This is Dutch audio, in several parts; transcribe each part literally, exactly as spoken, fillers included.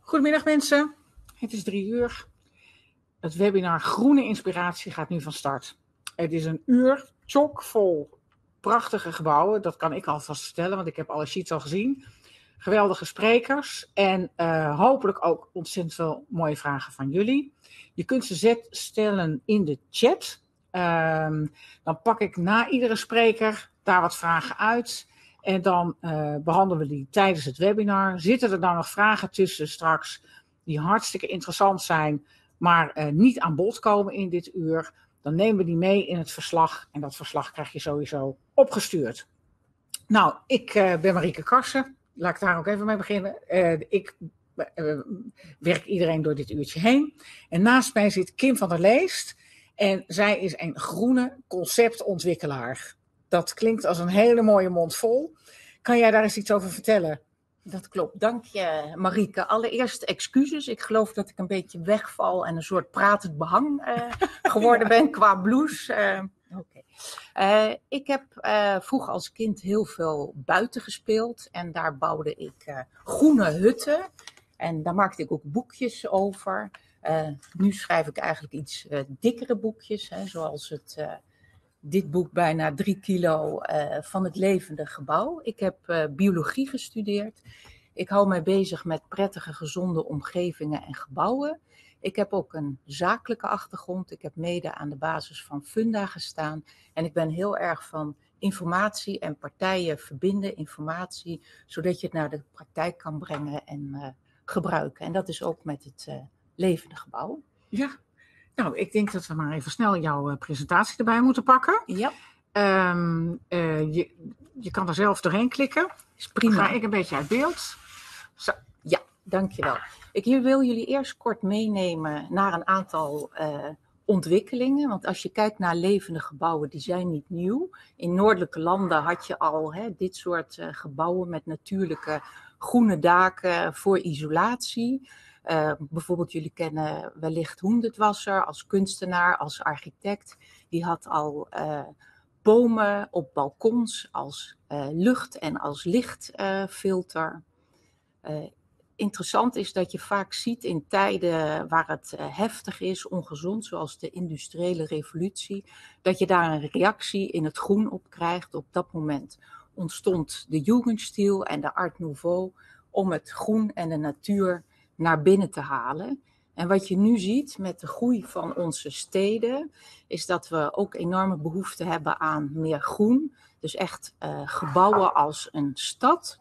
Goedemiddag mensen, het is drie uur. Het webinar Groene Inspiratie gaat nu van start. Het is een uur chockvol prachtige gebouwen, dat kan ik alvast vertellen, want ik heb alle sheets al gezien. Geweldige sprekers en uh, hopelijk ook ontzettend veel mooie vragen van jullie. Je kunt ze zet stellen in de chat. Um, dan pak ik na iedere spreker daar wat vragen uit. En dan uh, behandelen we die tijdens het webinar. Zitten er dan nog vragen tussen straks die hartstikke interessant zijn, maar uh, niet aan bod komen in dit uur? Dan nemen we die mee in het verslag. En dat verslag krijg je sowieso opgestuurd. Nou, ik uh, ben Marieke Karsen. Laat ik daar ook even mee beginnen. Uh, ik uh, werk iedereen door dit uurtje heen. En naast mij zit Kim van der Leest. En zij is een groene conceptontwikkelaar. Dat klinkt als een hele mooie mond vol. Kan jij daar eens iets over vertellen? Dat klopt. Dank je, Marieke. Allereerst excuses. Ik geloof dat ik een beetje wegval en een soort pratend behang uh, geworden ja. ben qua blouse. Uh, Oké. Okay. Uh, ik heb uh, vroeger als kind heel veel buiten gespeeld. En daar bouwde ik uh, groene hutten. En daar maakte ik ook boekjes over. Uh, nu schrijf ik eigenlijk iets uh, dikkere boekjes. Hè, zoals het... Uh, Dit boek bijna drie kilo uh, van het levende gebouw. Ik heb uh, biologie gestudeerd. Ik hou mij bezig met prettige, gezonde omgevingen en gebouwen. Ik heb ook een zakelijke achtergrond. Ik heb mede aan de basis van Funda gestaan. En ik ben heel erg van informatie en partijen verbinden, informatie, zodat je het naar de praktijk kan brengen en uh, gebruiken. En dat is ook met het uh, levende gebouw. Ja. Nou, ik denk dat we maar even snel jouw uh, presentatie erbij moeten pakken. Ja. Um, uh, je, je kan er zelf doorheen klikken. Is prima. Dan ga ik een beetje uit beeld. Zo. Ja, dankjewel. Ik wil jullie eerst kort meenemen naar een aantal uh, ontwikkelingen. Want als je kijkt naar levende gebouwen, die zijn niet nieuw. In noordelijke landen had je al hè, dit soort uh, gebouwen met natuurlijke groene daken voor isolatie. Uh, bijvoorbeeld, jullie kennen wellicht Hoendetwasser als kunstenaar, als architect. Die had al uh, bomen op balkons als uh, lucht- en als lichtfilter. Uh, uh, interessant is dat je vaak ziet in tijden waar het uh, heftig is, ongezond, zoals de industriële revolutie, dat je daar een reactie in het groen op krijgt. Op dat moment ontstond de Jugendstil en de Art Nouveau om het groen en de natuur naar binnen te halen. En wat je nu ziet met de groei van onze steden, is dat we ook enorme behoefte hebben aan meer groen. Dus echt uh, gebouwen als een stad.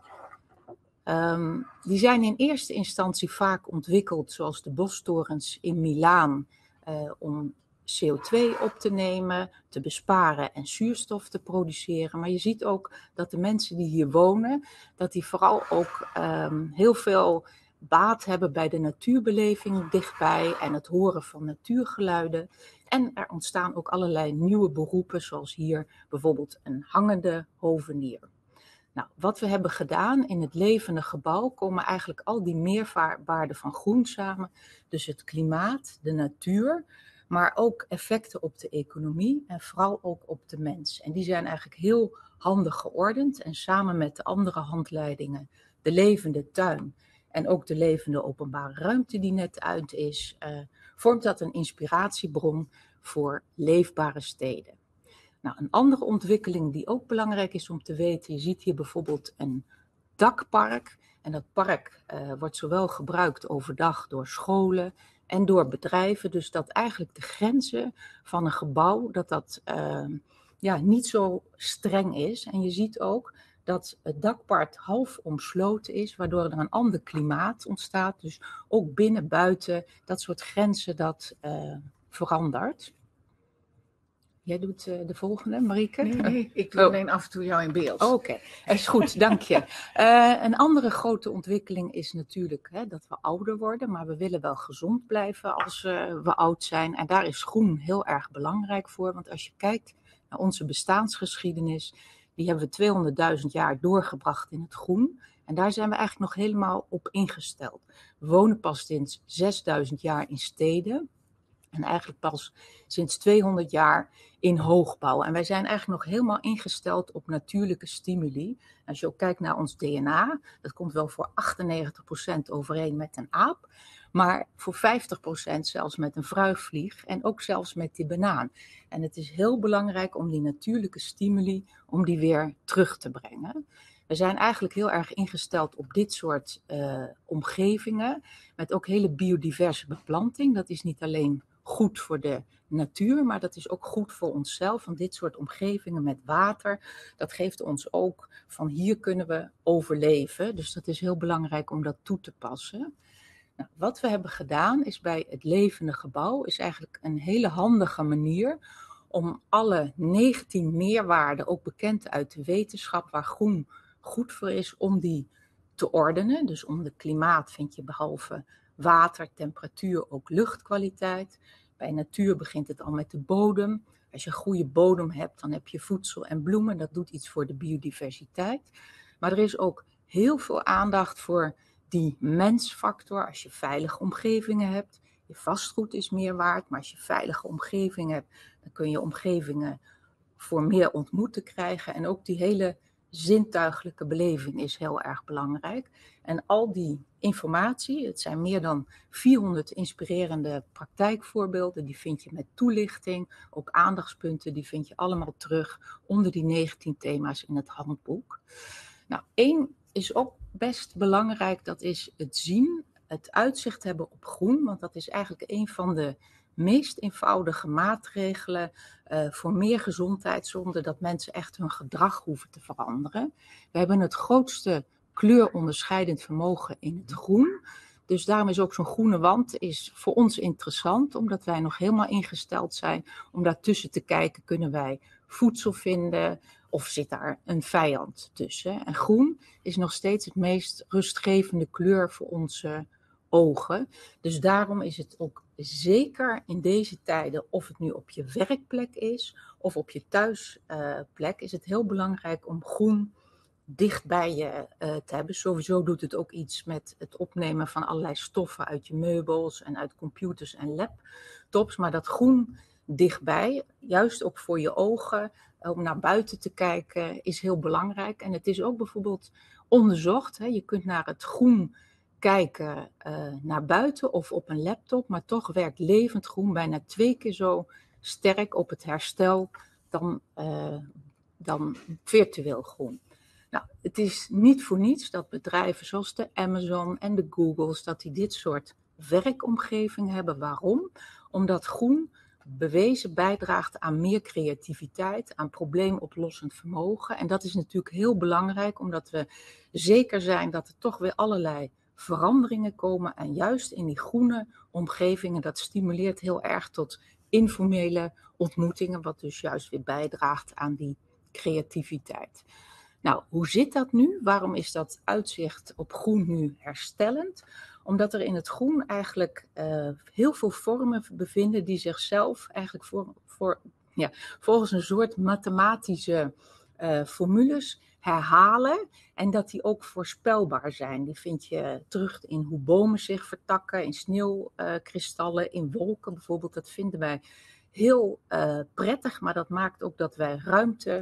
Um, die zijn in eerste instantie vaak ontwikkeld, zoals de bostorens in Milaan, uh, om C O twee op te nemen, te besparen en zuurstof te produceren. Maar je ziet ook dat de mensen die hier wonen, dat die vooral ook um, heel veel baat hebben bij de natuurbeleving dichtbij en het horen van natuurgeluiden. En er ontstaan ook allerlei nieuwe beroepen, zoals hier bijvoorbeeld een hangende hovenier. Nou, wat we hebben gedaan in het levende gebouw, komen eigenlijk al die meerwaarden van groen samen. Dus het klimaat, de natuur, maar ook effecten op de economie en vooral ook op de mens. En die zijn eigenlijk heel handig geordend en samen met de andere handleidingen, de levende tuin en ook de levende openbare ruimte die net uit is, uh, vormt dat een inspiratiebron voor leefbare steden. Nou, een andere ontwikkeling die ook belangrijk is om te weten, je ziet hier bijvoorbeeld een dakpark. En dat park uh, wordt zowel gebruikt overdag door scholen en door bedrijven. Dus dat eigenlijk de grenzen van een gebouw, dat dat uh, ja, niet zo streng is. En je ziet ook dat het dakpark half omsloten is, waardoor er een ander klimaat ontstaat. Dus ook binnen, buiten, dat soort grenzen dat uh, verandert. Jij doet uh, de volgende, Marieke? Nee, nee, ik doe oh. alleen af en toe jou in beeld. Oké, okay. Is goed, dank je. Uh, een andere grote ontwikkeling is natuurlijk hè, dat we ouder worden, maar we willen wel gezond blijven als uh, we oud zijn. En daar is groen heel erg belangrijk voor, want als je kijkt naar onze bestaansgeschiedenis, die hebben we tweehonderdduizend jaar doorgebracht in het groen. En daar zijn we eigenlijk nog helemaal op ingesteld. We wonen pas sinds zesduizend jaar in steden. En eigenlijk pas sinds tweehonderd jaar in hoogbouw. En wij zijn eigenlijk nog helemaal ingesteld op natuurlijke stimuli. Als je ook kijkt naar ons D N A, dat komt wel voor achtennegentig procent overeen met een aap. Maar voor vijftig procent zelfs met een fruitvlieg en ook zelfs met die banaan. En het is heel belangrijk om die natuurlijke stimuli, om die weer terug te brengen. We zijn eigenlijk heel erg ingesteld op dit soort uh, omgevingen. Met ook hele biodiverse beplanting. Dat is niet alleen goed voor de natuur, maar dat is ook goed voor onszelf. Want dit soort omgevingen met water, dat geeft ons ook van hier kunnen we overleven. Dus dat is heel belangrijk om dat toe te passen. Nou, wat we hebben gedaan is bij het levende gebouw, is eigenlijk een hele handige manier om alle negentien meerwaarden, ook bekend uit de wetenschap, waar groen goed voor is, om die te ordenen. Dus om de klimaat vind je behalve water, temperatuur ook luchtkwaliteit. Bij natuur begint het al met de bodem. Als je een goede bodem hebt, dan heb je voedsel en bloemen. Dat doet iets voor de biodiversiteit. Maar er is ook heel veel aandacht voor die mensfactor. Als je veilige omgevingen hebt, je vastgoed is meer waard. Maar als je veilige omgevingen hebt, dan kun je omgevingen voor meer ontmoeten krijgen. En ook die hele zintuigelijke beleving is heel erg belangrijk. En al die informatie, het zijn meer dan vierhonderd inspirerende praktijkvoorbeelden, die vind je met toelichting, ook aandachtspunten, die vind je allemaal terug onder die negentien thema's in het handboek. Nou, één is ook best belangrijk, dat is het zien, het uitzicht hebben op groen, want dat is eigenlijk een van de meest eenvoudige maatregelen uh, voor meer gezondheid, zonder dat mensen echt hun gedrag hoeven te veranderen. We hebben het grootste kleuronderscheidend vermogen in het groen. Dus daarom is ook zo'n groene wand is voor ons interessant, omdat wij nog helemaal ingesteld zijn om daartussen te kijken, kunnen wij voedsel vinden of zit daar een vijand tussen. En groen is nog steeds het meest rustgevende kleur voor onze ogen. Dus daarom is het ook zeker in deze tijden, of het nu op je werkplek is of op je thuisplek, uh, is het heel belangrijk om groen dicht bij je uh, te hebben. Sowieso doet het ook iets met het opnemen van allerlei stoffen uit je meubels en uit computers en laptops. Maar dat groen dichtbij, juist ook voor je ogen, om naar buiten te kijken, is heel belangrijk. En het is ook bijvoorbeeld onderzocht. Hè, je kunt naar het groen kijken uh, naar buiten of op een laptop, maar toch werkt levend groen bijna twee keer zo sterk op het herstel dan, uh, dan virtueel groen. Nou, het is niet voor niets dat bedrijven zoals de Amazon en de Googles, dat die dit soort werkomgeving hebben. Waarom? Omdat groen bewezen bijdraagt aan meer creativiteit, aan probleemoplossend vermogen. En dat is natuurlijk heel belangrijk, omdat we zeker zijn dat er toch weer allerlei veranderingen komen. En juist in die groene omgevingen, dat stimuleert heel erg tot informele ontmoetingen, wat dus juist weer bijdraagt aan die creativiteit. Nou, hoe zit dat nu? Waarom is dat uitzicht op groen nu herstellend? Omdat er in het groen eigenlijk uh, heel veel vormen bevinden die zichzelf eigenlijk voor, voor, ja, volgens een soort mathematische uh, formules herhalen. En dat die ook voorspelbaar zijn. Die vind je terug in hoe bomen zich vertakken, in sneeuwkristallen, uh, in wolken bijvoorbeeld. Dat vinden wij heel uh, prettig, maar dat maakt ook dat wij ruimte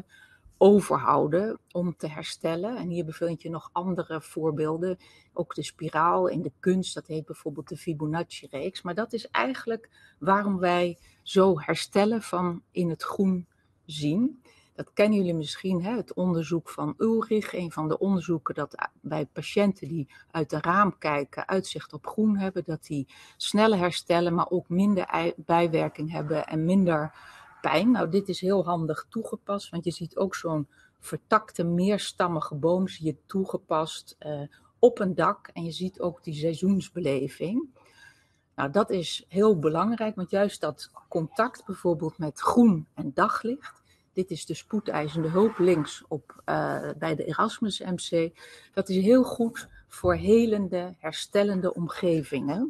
overhouden om te herstellen. En hier bevind je nog andere voorbeelden. Ook de spiraal in de kunst, dat heet bijvoorbeeld de Fibonacci-reeks. Maar dat is eigenlijk waarom wij zo herstellen van in het groen zien. Dat kennen jullie misschien, hè? Het onderzoek van Ulrich. Een van de onderzoeken dat bij patiënten die uit de raam kijken uitzicht op groen hebben, dat die sneller herstellen, maar ook minder bijwerking hebben en minder pijn. Nou, dit is heel handig toegepast, want je ziet ook zo'n vertakte, meerstammige boom zie je toegepast uh, op een dak. En je ziet ook die seizoensbeleving. Nou, dat is heel belangrijk, want juist dat contact bijvoorbeeld met groen en daglicht. Dit is de spoedeisende hulp links op, uh, bij de Erasmus M C. Dat is heel goed voor helende, herstellende omgevingen.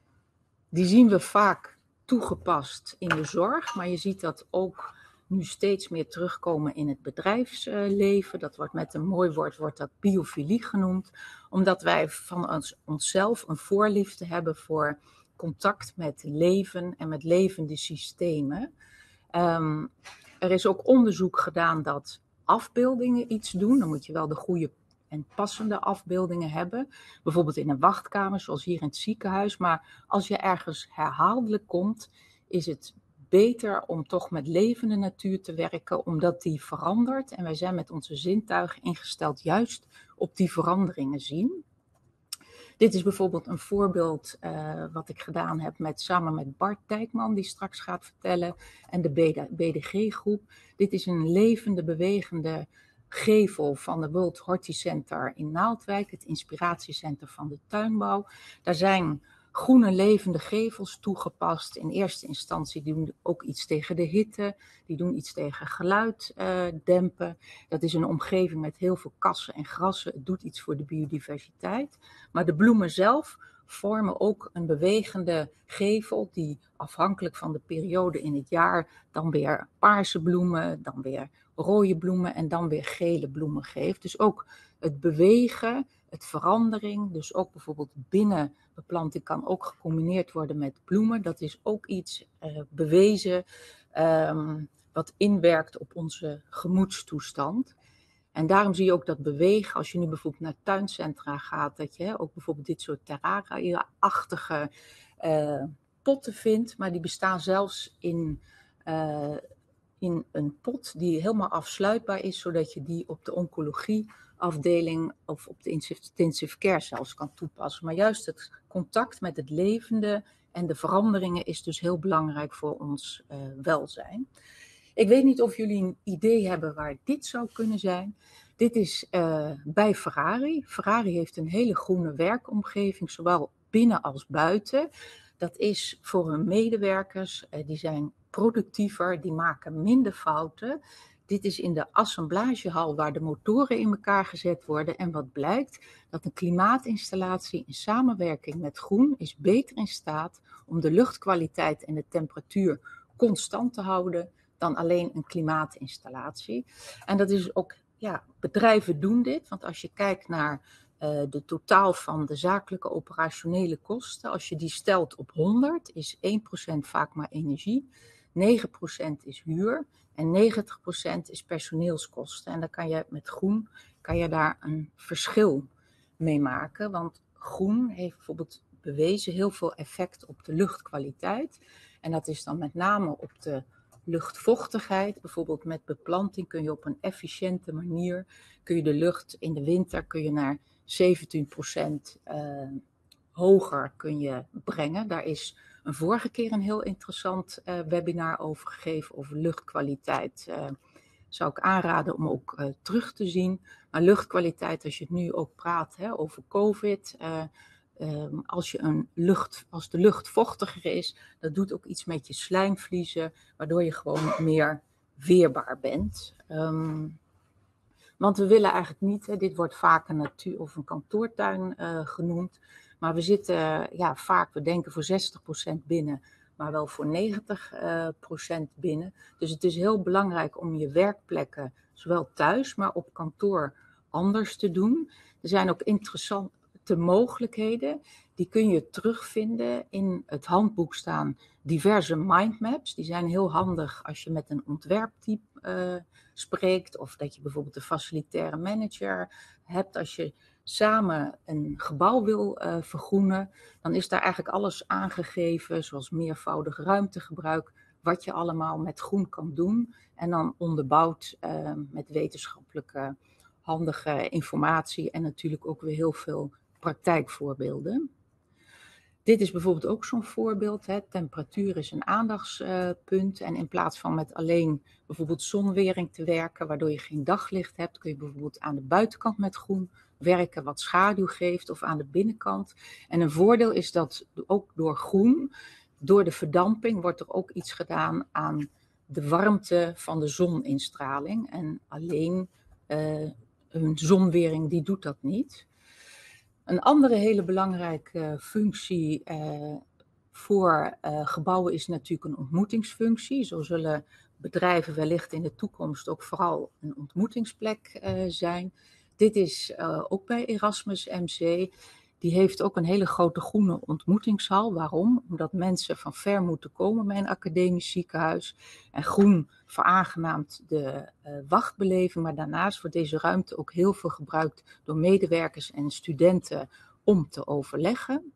Die zien we vaak toegepast in de zorg, maar je ziet dat ook nu steeds meer terugkomen in het bedrijfsleven. Dat wordt met een mooi woord wordt dat biofilie genoemd, omdat wij van ons, onszelf een voorliefde hebben voor contact met leven en met levende systemen. Um, er is ook onderzoek gedaan dat afbeeldingen iets doen. Dan moet je wel de goede en passende afbeeldingen hebben. Bijvoorbeeld in een wachtkamer, zoals hier in het ziekenhuis. Maar als je ergens herhaaldelijk komt, is het beter om toch met levende natuur te werken, omdat die verandert. En wij zijn met onze zintuigen ingesteld juist op die veranderingen zien. Dit is bijvoorbeeld een voorbeeld uh, wat ik gedaan heb met, samen met Bart Dijkman, die straks gaat vertellen, en de B D G-groep. Dit is een levende, bewegende gevel van de World Horticenter in Naaldwijk, het inspiratiecentrum van de tuinbouw. Daar zijn groene levende gevels toegepast. In eerste instantie doen ook iets tegen de hitte, die doen iets tegen geluid uh, dempen. Dat is een omgeving met heel veel kassen en grassen. Het doet iets voor de biodiversiteit. Maar de bloemen zelf vormen ook een bewegende gevel die afhankelijk van de periode in het jaar dan weer paarse bloemen, dan weer rode bloemen en dan weer gele bloemen geeft. Dus ook het bewegen, het verandering, dus ook bijvoorbeeld binnenbeplanting kan ook gecombineerd worden met bloemen. Dat is ook iets uh, bewezen um, wat inwerkt op onze gemoedstoestand. En daarom zie je ook dat bewegen, als je nu bijvoorbeeld naar tuincentra gaat, dat je hè, ook bijvoorbeeld dit soort terraria-achtige uh, potten vindt, maar die bestaan zelfs in, uh, in een pot die helemaal afsluitbaar is, zodat je die op de oncologieafdeling of op de intensive care zelfs kan toepassen. Maar juist het contact met het levende en de veranderingen is dus heel belangrijk voor ons uh, welzijn. Ik weet niet of jullie een idee hebben waar dit zou kunnen zijn. Dit is uh, bij Ferrari. Ferrari heeft een hele groene werkomgeving, zowel binnen als buiten. Dat is voor hun medewerkers, uh, die zijn productiever, die maken minder fouten. Dit is in de assemblagehal waar de motoren in elkaar gezet worden. En wat blijkt, dat een klimaatinstallatie in samenwerking met groen is beter in staat om de luchtkwaliteit en de temperatuur constant te houden dan alleen een klimaatinstallatie. En dat is ook, ja, bedrijven doen dit, want als je kijkt naar uh, de totaal van de zakelijke operationele kosten, als je die stelt op honderd, is één procent vaak maar energie, negen procent is huur en negentig procent is personeelskosten. En dan kan je met groen, kan je daar een verschil mee maken, want groen heeft bijvoorbeeld bewezen heel veel effect op de luchtkwaliteit. En dat is dan met name op de luchtvochtigheid. Bijvoorbeeld met beplanting kun je op een efficiënte manier, kun je de lucht in de winter kun je naar zeventien procent uh, hoger kun je brengen. Daar is een vorige keer een heel interessant uh, webinar over gegeven over luchtkwaliteit. Uh, zou ik aanraden om ook uh, terug te zien. Maar luchtkwaliteit, als je het nu ook praat hè, over COVID, uh, Um, als, je een lucht, als de lucht vochtiger is, dat doet ook iets met je slijmvliezen, waardoor je gewoon meer weerbaar bent. Um, want we willen eigenlijk niet, hè, dit wordt vaak een natuur- of een kantoortuin uh, genoemd, maar we zitten uh, ja, vaak, we denken voor zestig procent binnen, maar wel voor negentig procent uh, binnen. Dus het is heel belangrijk om je werkplekken, zowel thuis, maar op kantoor, anders te doen. Er zijn ook interessant de mogelijkheden, die kun je terugvinden in het handboek staan diverse mindmaps. Die zijn heel handig als je met een ontwerpteam uh, spreekt of dat je bijvoorbeeld een facilitaire manager hebt. Als je samen een gebouw wil uh, vergroenen, dan is daar eigenlijk alles aangegeven, zoals meervoudig ruimtegebruik, wat je allemaal met groen kan doen en dan onderbouwd uh, met wetenschappelijke handige informatie en natuurlijk ook weer heel veel praktijkvoorbeelden. Dit is bijvoorbeeld ook zo'n voorbeeld. Hè. Temperatuur is een aandachtspunt. Uh, en in plaats van met alleen bijvoorbeeld zonwering te werken, waardoor je geen daglicht hebt, kun je bijvoorbeeld aan de buitenkant met groen werken, wat schaduw geeft, of aan de binnenkant. En een voordeel is dat ook door groen, door de verdamping, wordt er ook iets gedaan aan de warmte van de zoninstraling. En alleen uh, een zonwering die doet dat niet. Een andere hele belangrijke functie uh, voor uh, gebouwen is natuurlijk een ontmoetingsfunctie. Zo zullen bedrijven wellicht in de toekomst ook vooral een ontmoetingsplek uh, zijn. Dit is uh, ook bij Erasmus M C. Die heeft ook een hele grote groene ontmoetingshal. Waarom? Omdat mensen van ver moeten komen bij een academisch ziekenhuis. En groen veraangenaamt de uh, wachtbeleving. Maar daarnaast wordt deze ruimte ook heel veel gebruikt door medewerkers en studenten om te overleggen.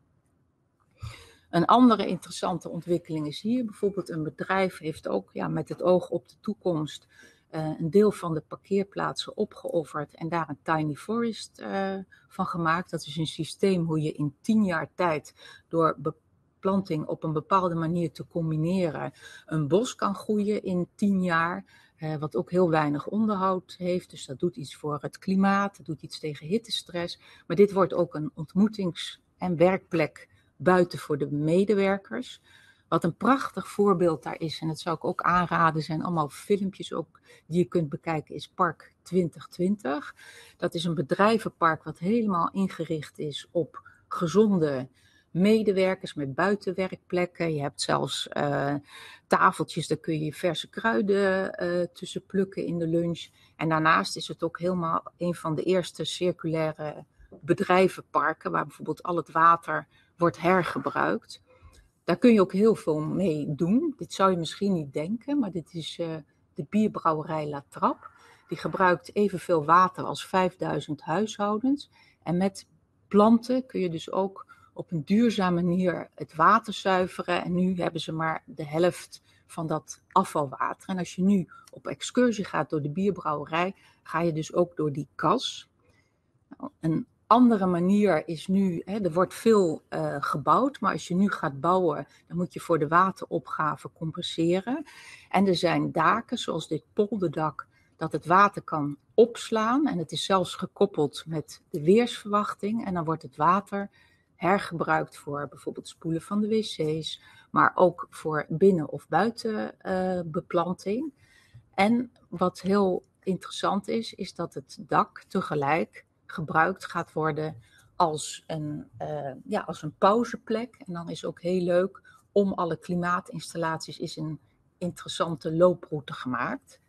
Een andere interessante ontwikkeling is hier. Bijvoorbeeld een bedrijf heeft ook ja, met het oog op de toekomst uh, een deel van de parkeerplaatsen opgeofferd en daar een tiny forest uh, van gemaakt. Dat is een systeem hoe je in tien jaar tijd door beplanting op een bepaalde manier te combineren een bos kan groeien in tien jaar. Uh, wat ook heel weinig onderhoud heeft. Dus dat doet iets voor het klimaat, dat doet iets tegen hittestress. Maar dit wordt ook een ontmoetings- en werkplek buiten voor de medewerkers. Wat een prachtig voorbeeld daar is, en dat zou ik ook aanraden, zijn allemaal filmpjes ook die je kunt bekijken, is Park twintig twintig. Dat is een bedrijvenpark wat helemaal ingericht is op gezonde medewerkers met buitenwerkplekken. Je hebt zelfs uh, tafeltjes, daar kun je verse kruiden uh, tussen plukken in de lunch. En daarnaast is het ook helemaal een van de eerste circulaire bedrijvenparken, waar bijvoorbeeld al het water wordt hergebruikt. Daar kun je ook heel veel mee doen. Dit zou je misschien niet denken, maar dit is uh, de bierbrouwerij La Trappe. Die gebruikt evenveel water als vijfduizend huishoudens. En met planten kun je dus ook op een duurzame manier het water zuiveren. En nu hebben ze maar de helft van dat afvalwater. En als je nu op excursie gaat door de bierbrouwerij, ga je dus ook door die kas. Nou, een andere manier is nu, hè, er wordt veel uh, gebouwd, maar als je nu gaat bouwen, dan moet je voor de wateropgave compenseren. En er zijn daken, zoals dit polderdak, dat het water kan opslaan. En het is zelfs gekoppeld met de weersverwachting. En dan wordt het water hergebruikt voor bijvoorbeeld spoelen van de wc's, maar ook voor binnen- of buitenbeplanting. Uh, en wat heel interessant is, is dat het dak tegelijk gebruikt gaat worden als een, uh, ja, als een pauzeplek. En dan is ook heel leuk, om alle klimaatinstallaties is een interessante looproute gemaakt.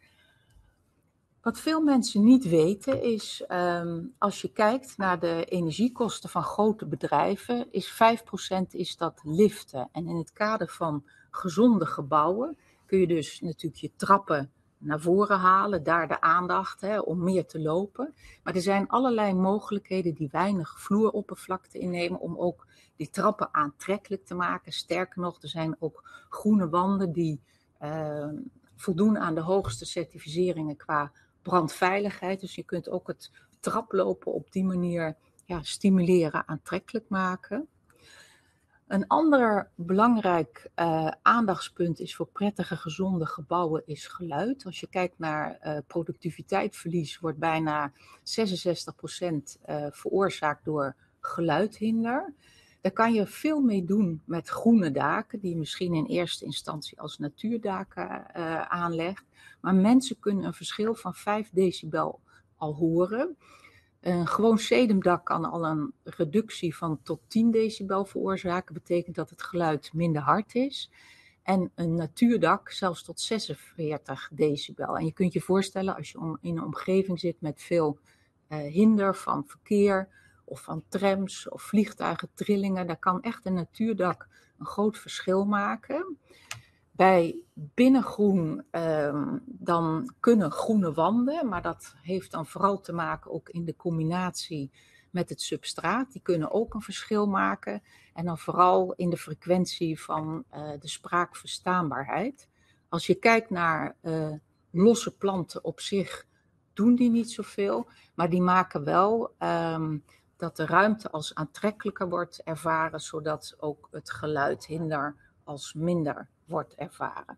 Wat veel mensen niet weten is, um, als je kijkt naar de energiekosten van grote bedrijven, is vijf procent is dat liften. En in het kader van gezonde gebouwen kun je dus natuurlijk je trappen naar voren halen, daar de aandacht hè, om meer te lopen. Maar er zijn allerlei mogelijkheden die weinig vloeroppervlakte innemen om ook die trappen aantrekkelijk te maken. Sterker nog, er zijn ook groene wanden die uh, voldoen aan de hoogste certificeringen qua brandveiligheid. Dus je kunt ook het traplopen op die manier ja, stimuleren, aantrekkelijk maken. Een ander belangrijk uh, aandachtspunt is voor prettige, gezonde gebouwen is geluid. Als je kijkt naar uh, productiviteitsverlies, wordt bijna zesenzestig procent uh, veroorzaakt door geluidhinder. Daar kan je veel mee doen met groene daken, die je misschien in eerste instantie als natuurdaken uh, aanlegt. Maar mensen kunnen een verschil van vijf decibel al horen. Een gewoon sedumdak kan al een reductie van tot tien decibel veroorzaken. Dat betekent dat het geluid minder hard is. En een natuurdak zelfs tot zesenveertig decibel. En je kunt je voorstellen als je in een omgeving zit met veel uh, hinder van verkeer of van trams of vliegtuigen, trillingen. Daar kan echt een natuurdak een groot verschil maken. Bij binnengroen uh, dan kunnen groene wanden, maar dat heeft dan vooral te maken ook in de combinatie met het substraat. Die kunnen ook een verschil maken. En dan vooral in de frequentie van uh, de spraakverstaanbaarheid. Als je kijkt naar uh, losse planten op zich, doen die niet zoveel. Maar die maken wel um, dat de ruimte als aantrekkelijker wordt ervaren, zodat ook het geluidhinder als minder wordt ervaren.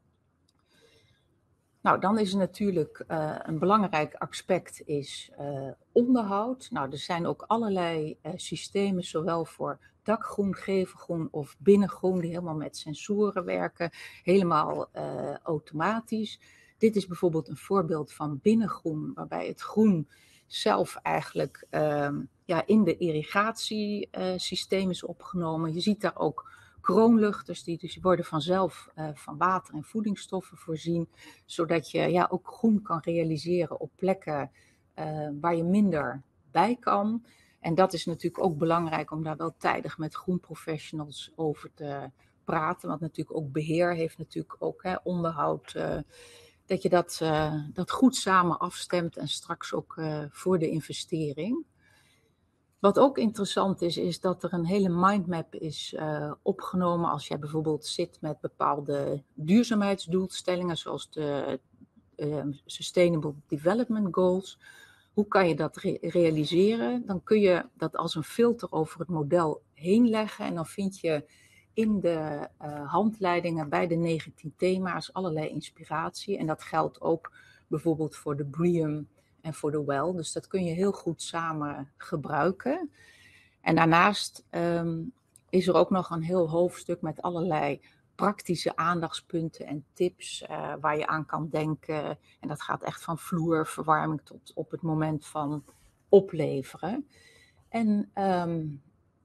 Nou, dan is er natuurlijk uh, een belangrijk aspect is uh, onderhoud. Nou, er zijn ook allerlei uh, systemen, zowel voor dakgroen, gevelgroen of binnengroen, die helemaal met sensoren werken, helemaal uh, automatisch. Dit is bijvoorbeeld een voorbeeld van binnengroen, waarbij het groen zelf eigenlijk uh, ja, in de irrigatiesysteem is opgenomen. Je ziet daar ook kroonluchters, die dus worden vanzelf uh, van water en voedingsstoffen voorzien, zodat je ja, ook groen kan realiseren op plekken uh, waar je minder bij kan. En dat is natuurlijk ook belangrijk om daar wel tijdig met groenprofessionals over te praten. Want natuurlijk ook beheer heeft natuurlijk ook hè, onderhoud. Uh, dat je dat, uh, dat goed samen afstemt en straks ook uh, voor de investering. Wat ook interessant is, is dat er een hele mindmap is uh, opgenomen als jij bijvoorbeeld zit met bepaalde duurzaamheidsdoelstellingen, zoals de uh, Sustainable Development Goals. Hoe kan je dat re- realiseren? Dan kun je dat als een filter over het model heen leggen en dan vind je in de uh, handleidingen bij de negentien thema's allerlei inspiratie. En dat geldt ook bijvoorbeeld voor de BREEAM en voor de WELL. Dus dat kun je heel goed samen gebruiken. En daarnaast um, is er ook nog een heel hoofdstuk met allerlei praktische aandachtspunten en tips uh, waar je aan kan denken. En dat gaat echt van vloerverwarming tot op het moment van opleveren. En um,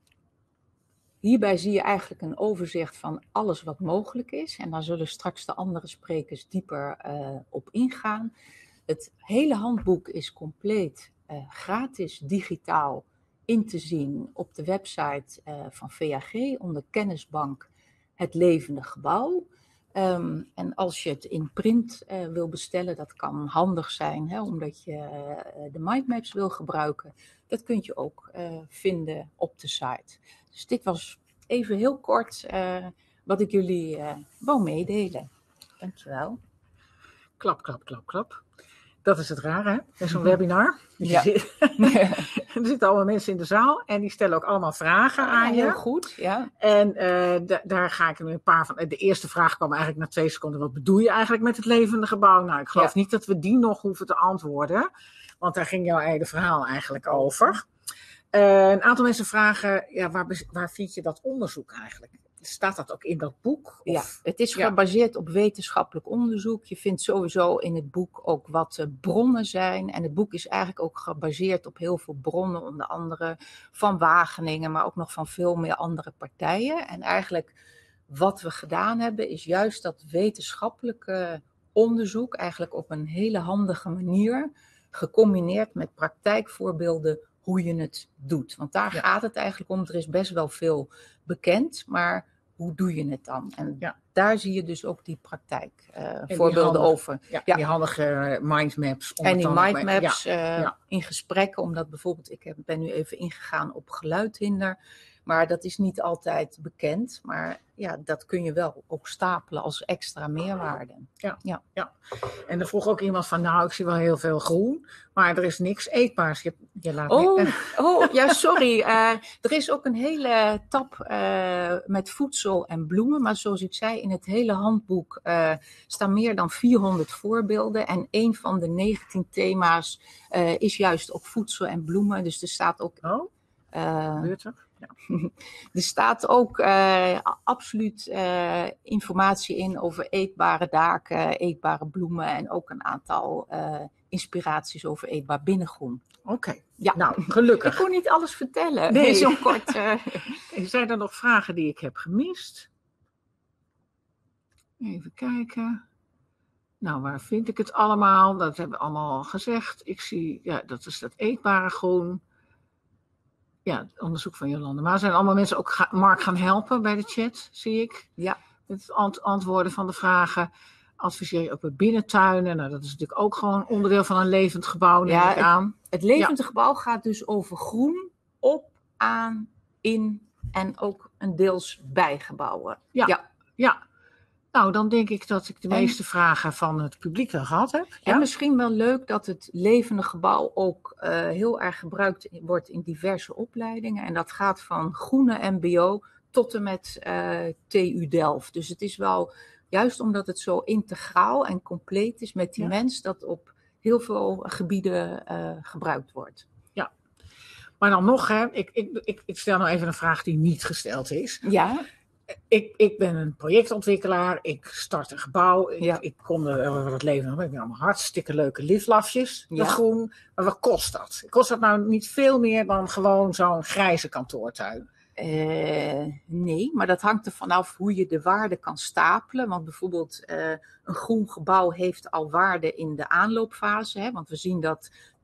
hierbij zie je eigenlijk een overzicht van alles wat mogelijk is. En daar zullen straks de andere sprekers dieper uh, op ingaan. Het hele handboek is compleet uh, gratis digitaal in te zien op de website uh, van V A G onder kennisbank Het Levende Gebouw. Um, en als je het in print uh, wil bestellen, dat kan handig zijn, hè, omdat je uh, de mindmaps wil gebruiken. Dat kun je ook uh, vinden op de site. Dus dit was even heel kort uh, wat ik jullie uh, wou meedelen. Dankjewel. Klap, klap, klap, klap. Dat is het rare, hè? Zo'n webinar. Ja. Zit, er zitten allemaal mensen in de zaal en die stellen ook allemaal vragen aan je. Heel goed, ja. En uh, d- daar ga ik nu een paar van. De eerste vraag kwam eigenlijk na twee seconden. Wat bedoel je eigenlijk met het levende gebouw? Nou, ik geloof ja. niet dat we die nog hoeven te antwoorden. Want daar ging jouw hele verhaal eigenlijk over. Uh, een aantal mensen vragen, ja, waar, waar vind je dat onderzoek eigenlijk? Staat dat ook in dat boek? Of? Ja, het is gebaseerd ja. op wetenschappelijk onderzoek. Je vindt sowieso in het boek ook wat uh, bronnen zijn. En het boek is eigenlijk ook gebaseerd op heel veel bronnen, onder andere van Wageningen, maar ook nog van veel meer andere partijen. En eigenlijk wat we gedaan hebben, is juist dat wetenschappelijke onderzoek eigenlijk op een hele handige manier, gecombineerd met praktijkvoorbeelden, hoe je het doet. Want daar ja. gaat het eigenlijk om. Er is best wel veel bekend, maar hoe doe je het dan? En ja. daar zie je dus ook die praktijkvoorbeelden uh, over. Ja, ja, die handige mindmaps. En die mindmaps ja. Uh, ja. in gesprekken, omdat bijvoorbeeld, ik heb, ben nu even ingegaan op geluidhinder, maar dat is niet altijd bekend. Maar ja, dat kun je wel ook stapelen als extra meerwaarde. Ja, ja. ja. En er vroeg ook iemand van, nou, ik zie wel heel veel groen, maar er is niks eetbaars. Je, je laat oh, niet... oh, ja, sorry. Uh, er is ook een hele tab uh, met voedsel en bloemen. Maar zoals ik zei, in het hele handboek uh, staan meer dan vierhonderd voorbeelden. En een van de negentien thema's uh, is juist ook voedsel en bloemen. Dus er staat ook... Oh, uh, gebeurt er? Ja. Er staat ook uh, absoluut uh, informatie in over eetbare daken, eetbare bloemen en ook een aantal uh, inspiraties over eetbaar binnengroen. Oké, okay. ja. Nou, gelukkig. Ik kon niet alles vertellen. Nee, zo kort. Uh... Zijn er nog vragen die ik heb gemist? Even kijken. Nou, waar vind ik het allemaal? Dat hebben we allemaal al gezegd. Ik zie, ja, dat is dat eetbare groen. Ja, het onderzoek van Jolande. Maar zijn allemaal mensen ook ga, Mark gaan helpen bij de chat, zie ik. Ja. Met het ant- antwoorden van de vragen. Adviseer je ook bij binnentuinen. Nou, dat is natuurlijk ook gewoon onderdeel van een levend gebouw, neem ja, ik aan. Het, het levende ja. gebouw gaat dus over groen, op, aan, in en ook een deels bijgebouwen. Ja, ja. ja. Nou, dan denk ik dat ik de en, meeste vragen van het publiek wel gehad heb. Ja? En misschien wel leuk dat het levende gebouw ook uh, heel erg gebruikt wordt in diverse opleidingen. En dat gaat van groene M B O tot en met uh, T U Delft. Dus het is wel, juist omdat het zo integraal en compleet is met die ja. mens, dat op heel veel gebieden uh, gebruikt wordt. Ja, maar dan nog, hè, ik, ik, ik, ik stel nou even een vraag die niet gesteld is. Ja. Ik, ik ben een projectontwikkelaar, ik start een gebouw, ik, ja. ik kom er het leven nog, ik heb allemaal hartstikke leuke liflafjes, ja. dat groen, maar wat kost dat? Kost dat nou niet veel meer dan gewoon zo'n grijze kantoortuin? Uh, nee, maar dat hangt er vanaf hoe je de waarde kan stapelen, want bijvoorbeeld uh, een groen gebouw heeft al waarde in de aanloopfase, hè, want we zien dat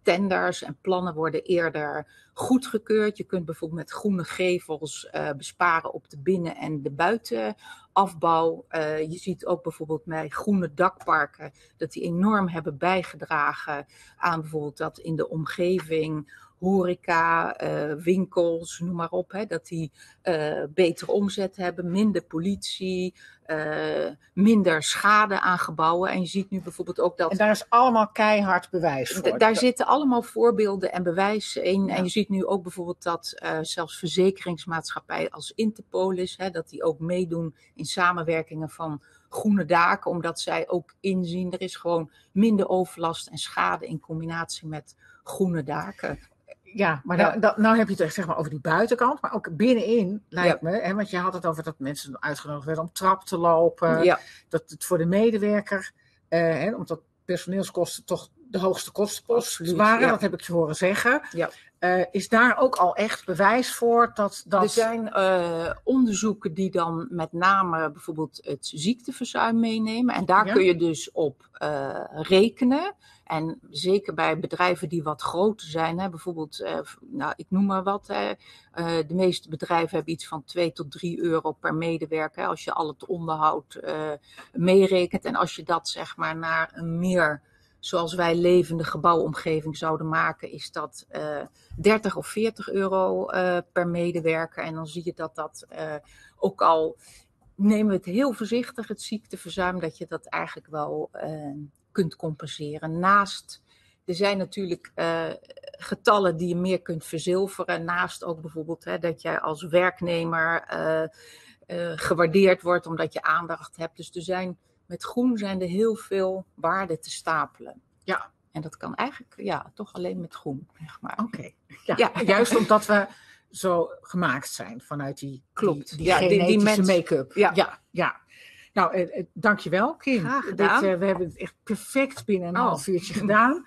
tenders en plannen worden eerder goedgekeurd. Je kunt bijvoorbeeld met groene gevels uh, besparen op de binnen- en de buitenafbouw. Uh, je ziet ook bijvoorbeeld bij groene dakparken dat die enorm hebben bijgedragen aan bijvoorbeeld dat in de omgeving horeca, uh, winkels, noem maar op, hè, dat die uh, betere omzet hebben, minder politie, uh, minder schade aan gebouwen. En je ziet nu bijvoorbeeld ook dat... En daar is allemaal keihard bewijs voor. D- daar zitten allemaal voorbeelden en bewijs in. Ja. En je ziet nu ook bijvoorbeeld dat uh, zelfs verzekeringsmaatschappijen als Interpolis, hè, dat die ook meedoen in samenwerkingen van groene daken, omdat zij ook inzien, er is gewoon minder overlast en schade in combinatie met groene daken. Ja, maar Ja. nou, nou, nou heb je het echt zeg maar over die buitenkant, maar ook binnenin lijkt Ja. me, hè, want je had het over dat mensen uitgenodigd werden om trap te lopen, Ja. dat het voor de medewerker, eh, hè, omdat personeelskosten toch de hoogste kostenpost Absoluut, waren, ja. dat heb ik je horen zeggen. Ja. Uh, is daar ook al echt bewijs voor dat... dat... Er zijn uh, onderzoeken die dan met name bijvoorbeeld het ziekteverzuim meenemen. En daar Ja. kun je dus op uh, rekenen. En zeker bij bedrijven die wat groter zijn. Hè, bijvoorbeeld, uh, nou, ik noem maar wat. Hè, uh, de meeste bedrijven hebben iets van twee tot drie euro per medewerker. Hè, als je al het onderhoud uh, meerekent. En als je dat zeg maar naar een meer... zoals wij levende gebouwomgeving zouden maken, is dat uh, dertig of veertig euro uh, per medewerker. En dan zie je dat dat uh, ook al, nemen we het heel voorzichtig, het ziekteverzuim, dat je dat eigenlijk wel uh, kunt compenseren. Naast, er zijn natuurlijk uh, getallen die je meer kunt verzilveren. Naast ook bijvoorbeeld hè, dat jij als werknemer uh, uh, gewaardeerd wordt omdat je aandacht hebt. Dus er zijn... Met groen zijn er heel veel waarden te stapelen. Ja. En dat kan eigenlijk ja, toch alleen met groen. Zeg maar. Oké. Okay. Ja, ja. Juist omdat we zo gemaakt zijn vanuit die, Klopt. die, die ja, genetische die, die mens... make-up. Ja. ja, ja. Nou, eh, eh, dankjewel Kim. Graag gedaan. Dit, uh, we hebben het echt perfect binnen een oh. half uurtje gedaan.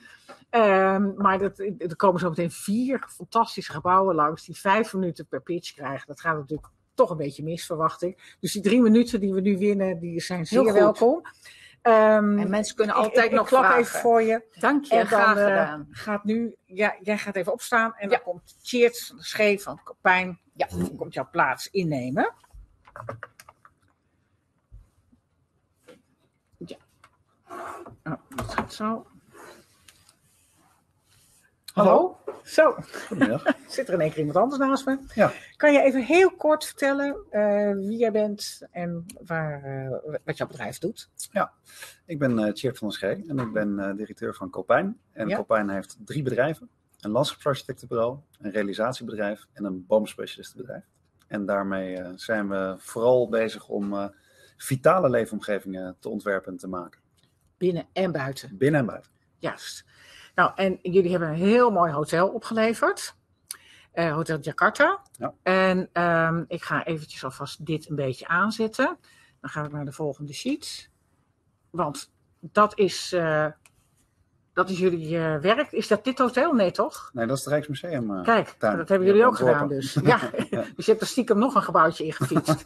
Um, maar dat, er komen zo meteen vier fantastische gebouwen langs die vijf minuten per pitch krijgen. Dat gaat natuurlijk toch een beetje mis, verwacht ik. Dus die drie minuten die we nu winnen, die zijn zeer welkom. Um, en mensen kunnen altijd ik, ik, nog ik klap vragen. even voor je. Dank je, en graag dan, gedaan. Uh, gaat nu, ja, jij gaat even opstaan en ja. dan komt Tjeerd van de Scheep van Kopijn. Ja, dan komt jouw plaats innemen. Ja. Oh, dat gaat zo. Hallo. Hallo. Zo, zit er in één keer iemand anders naast me. Ja. Kan je even heel kort vertellen uh, wie jij bent en waar, uh, wat jouw bedrijf doet? Ja, ik ben uh, Tjeerd van der Schee en ik ben uh, directeur van Kopijn. En ja. Kopijn heeft drie bedrijven. Een landschapsarchitectenbureau, een realisatiebedrijf en een boomspecialistenbedrijf. En daarmee uh, zijn we vooral bezig om uh, vitale leefomgevingen te ontwerpen en te maken. Binnen en buiten? Binnen en buiten. Juist. Nou, en jullie hebben een heel mooi hotel opgeleverd. Uh, Hotel Jakarta. Ja. En um, ik ga eventjes alvast dit een beetje aanzetten. Dan ga ik naar de volgende sheet. Want dat is, uh, dat is jullie uh, werk. Is dat dit hotel? Nee, toch? Nee, dat is het Rijksmuseum. Uh, Kijk, tuin. dat hebben jullie ja, ook gedaan dus. Ja. Ja. Dus je hebt er stiekem nog een gebouwtje in gefietst.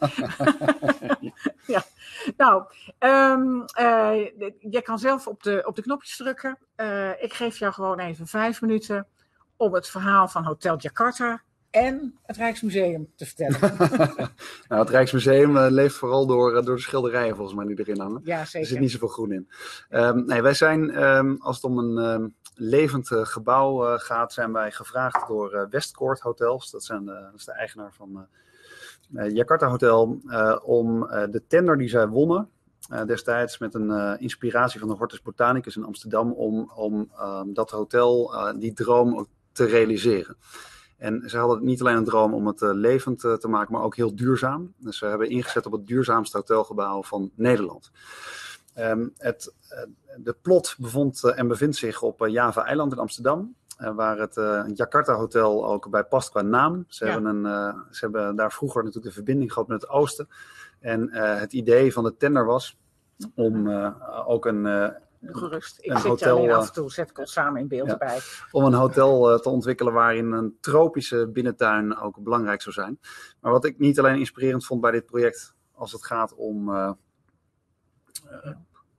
Ja. Nou, um, uh, je kan zelf op de, op de knopjes drukken. Uh, ik geef jou gewoon even vijf minuten om het verhaal van Hotel Jakarta en het Rijksmuseum te vertellen. Nou, het Rijksmuseum uh, leeft vooral door, uh, door de schilderijen volgens mij die erin hangen. Ja, zeker. Er zit niet zoveel groen in. Um, nee, wij zijn, um, als het om een um, levend uh, gebouw uh, gaat, zijn wij gevraagd door uh, Westcourt Hotels. Dat, zijn de, dat is de eigenaar van uh, uh, Jakarta Hotel. Uh, om uh, de tender die zij wonnen, uh, destijds met een uh, inspiratie van de Hortus Botanicus in Amsterdam, om, om uh, dat hotel, uh, die droom ook te realiseren. En ze hadden niet alleen een droom om het uh, levend uh, te maken, maar ook heel duurzaam. Dus ze hebben ingezet op het duurzaamste hotelgebouw van Nederland. Um, het, uh, de plot bevond uh, en bevindt zich op uh, Java-eiland in Amsterdam. Uh, waar het uh, Jakarta Hotel ook bij past qua naam. Ze, ja. hebben een, uh, ze hebben daar vroeger natuurlijk de verbinding gehad met het oosten. En uh, het idee van de tender was om uh, ook een... Uh, Gerust. Ik een zit hotel, je alleen af en toe, zet ik ons samen in beeld ja, erbij. Om een hotel uh, te ontwikkelen waarin een tropische binnentuin ook belangrijk zou zijn. Maar wat ik niet alleen inspirerend vond bij dit project, als het gaat om uh, uh,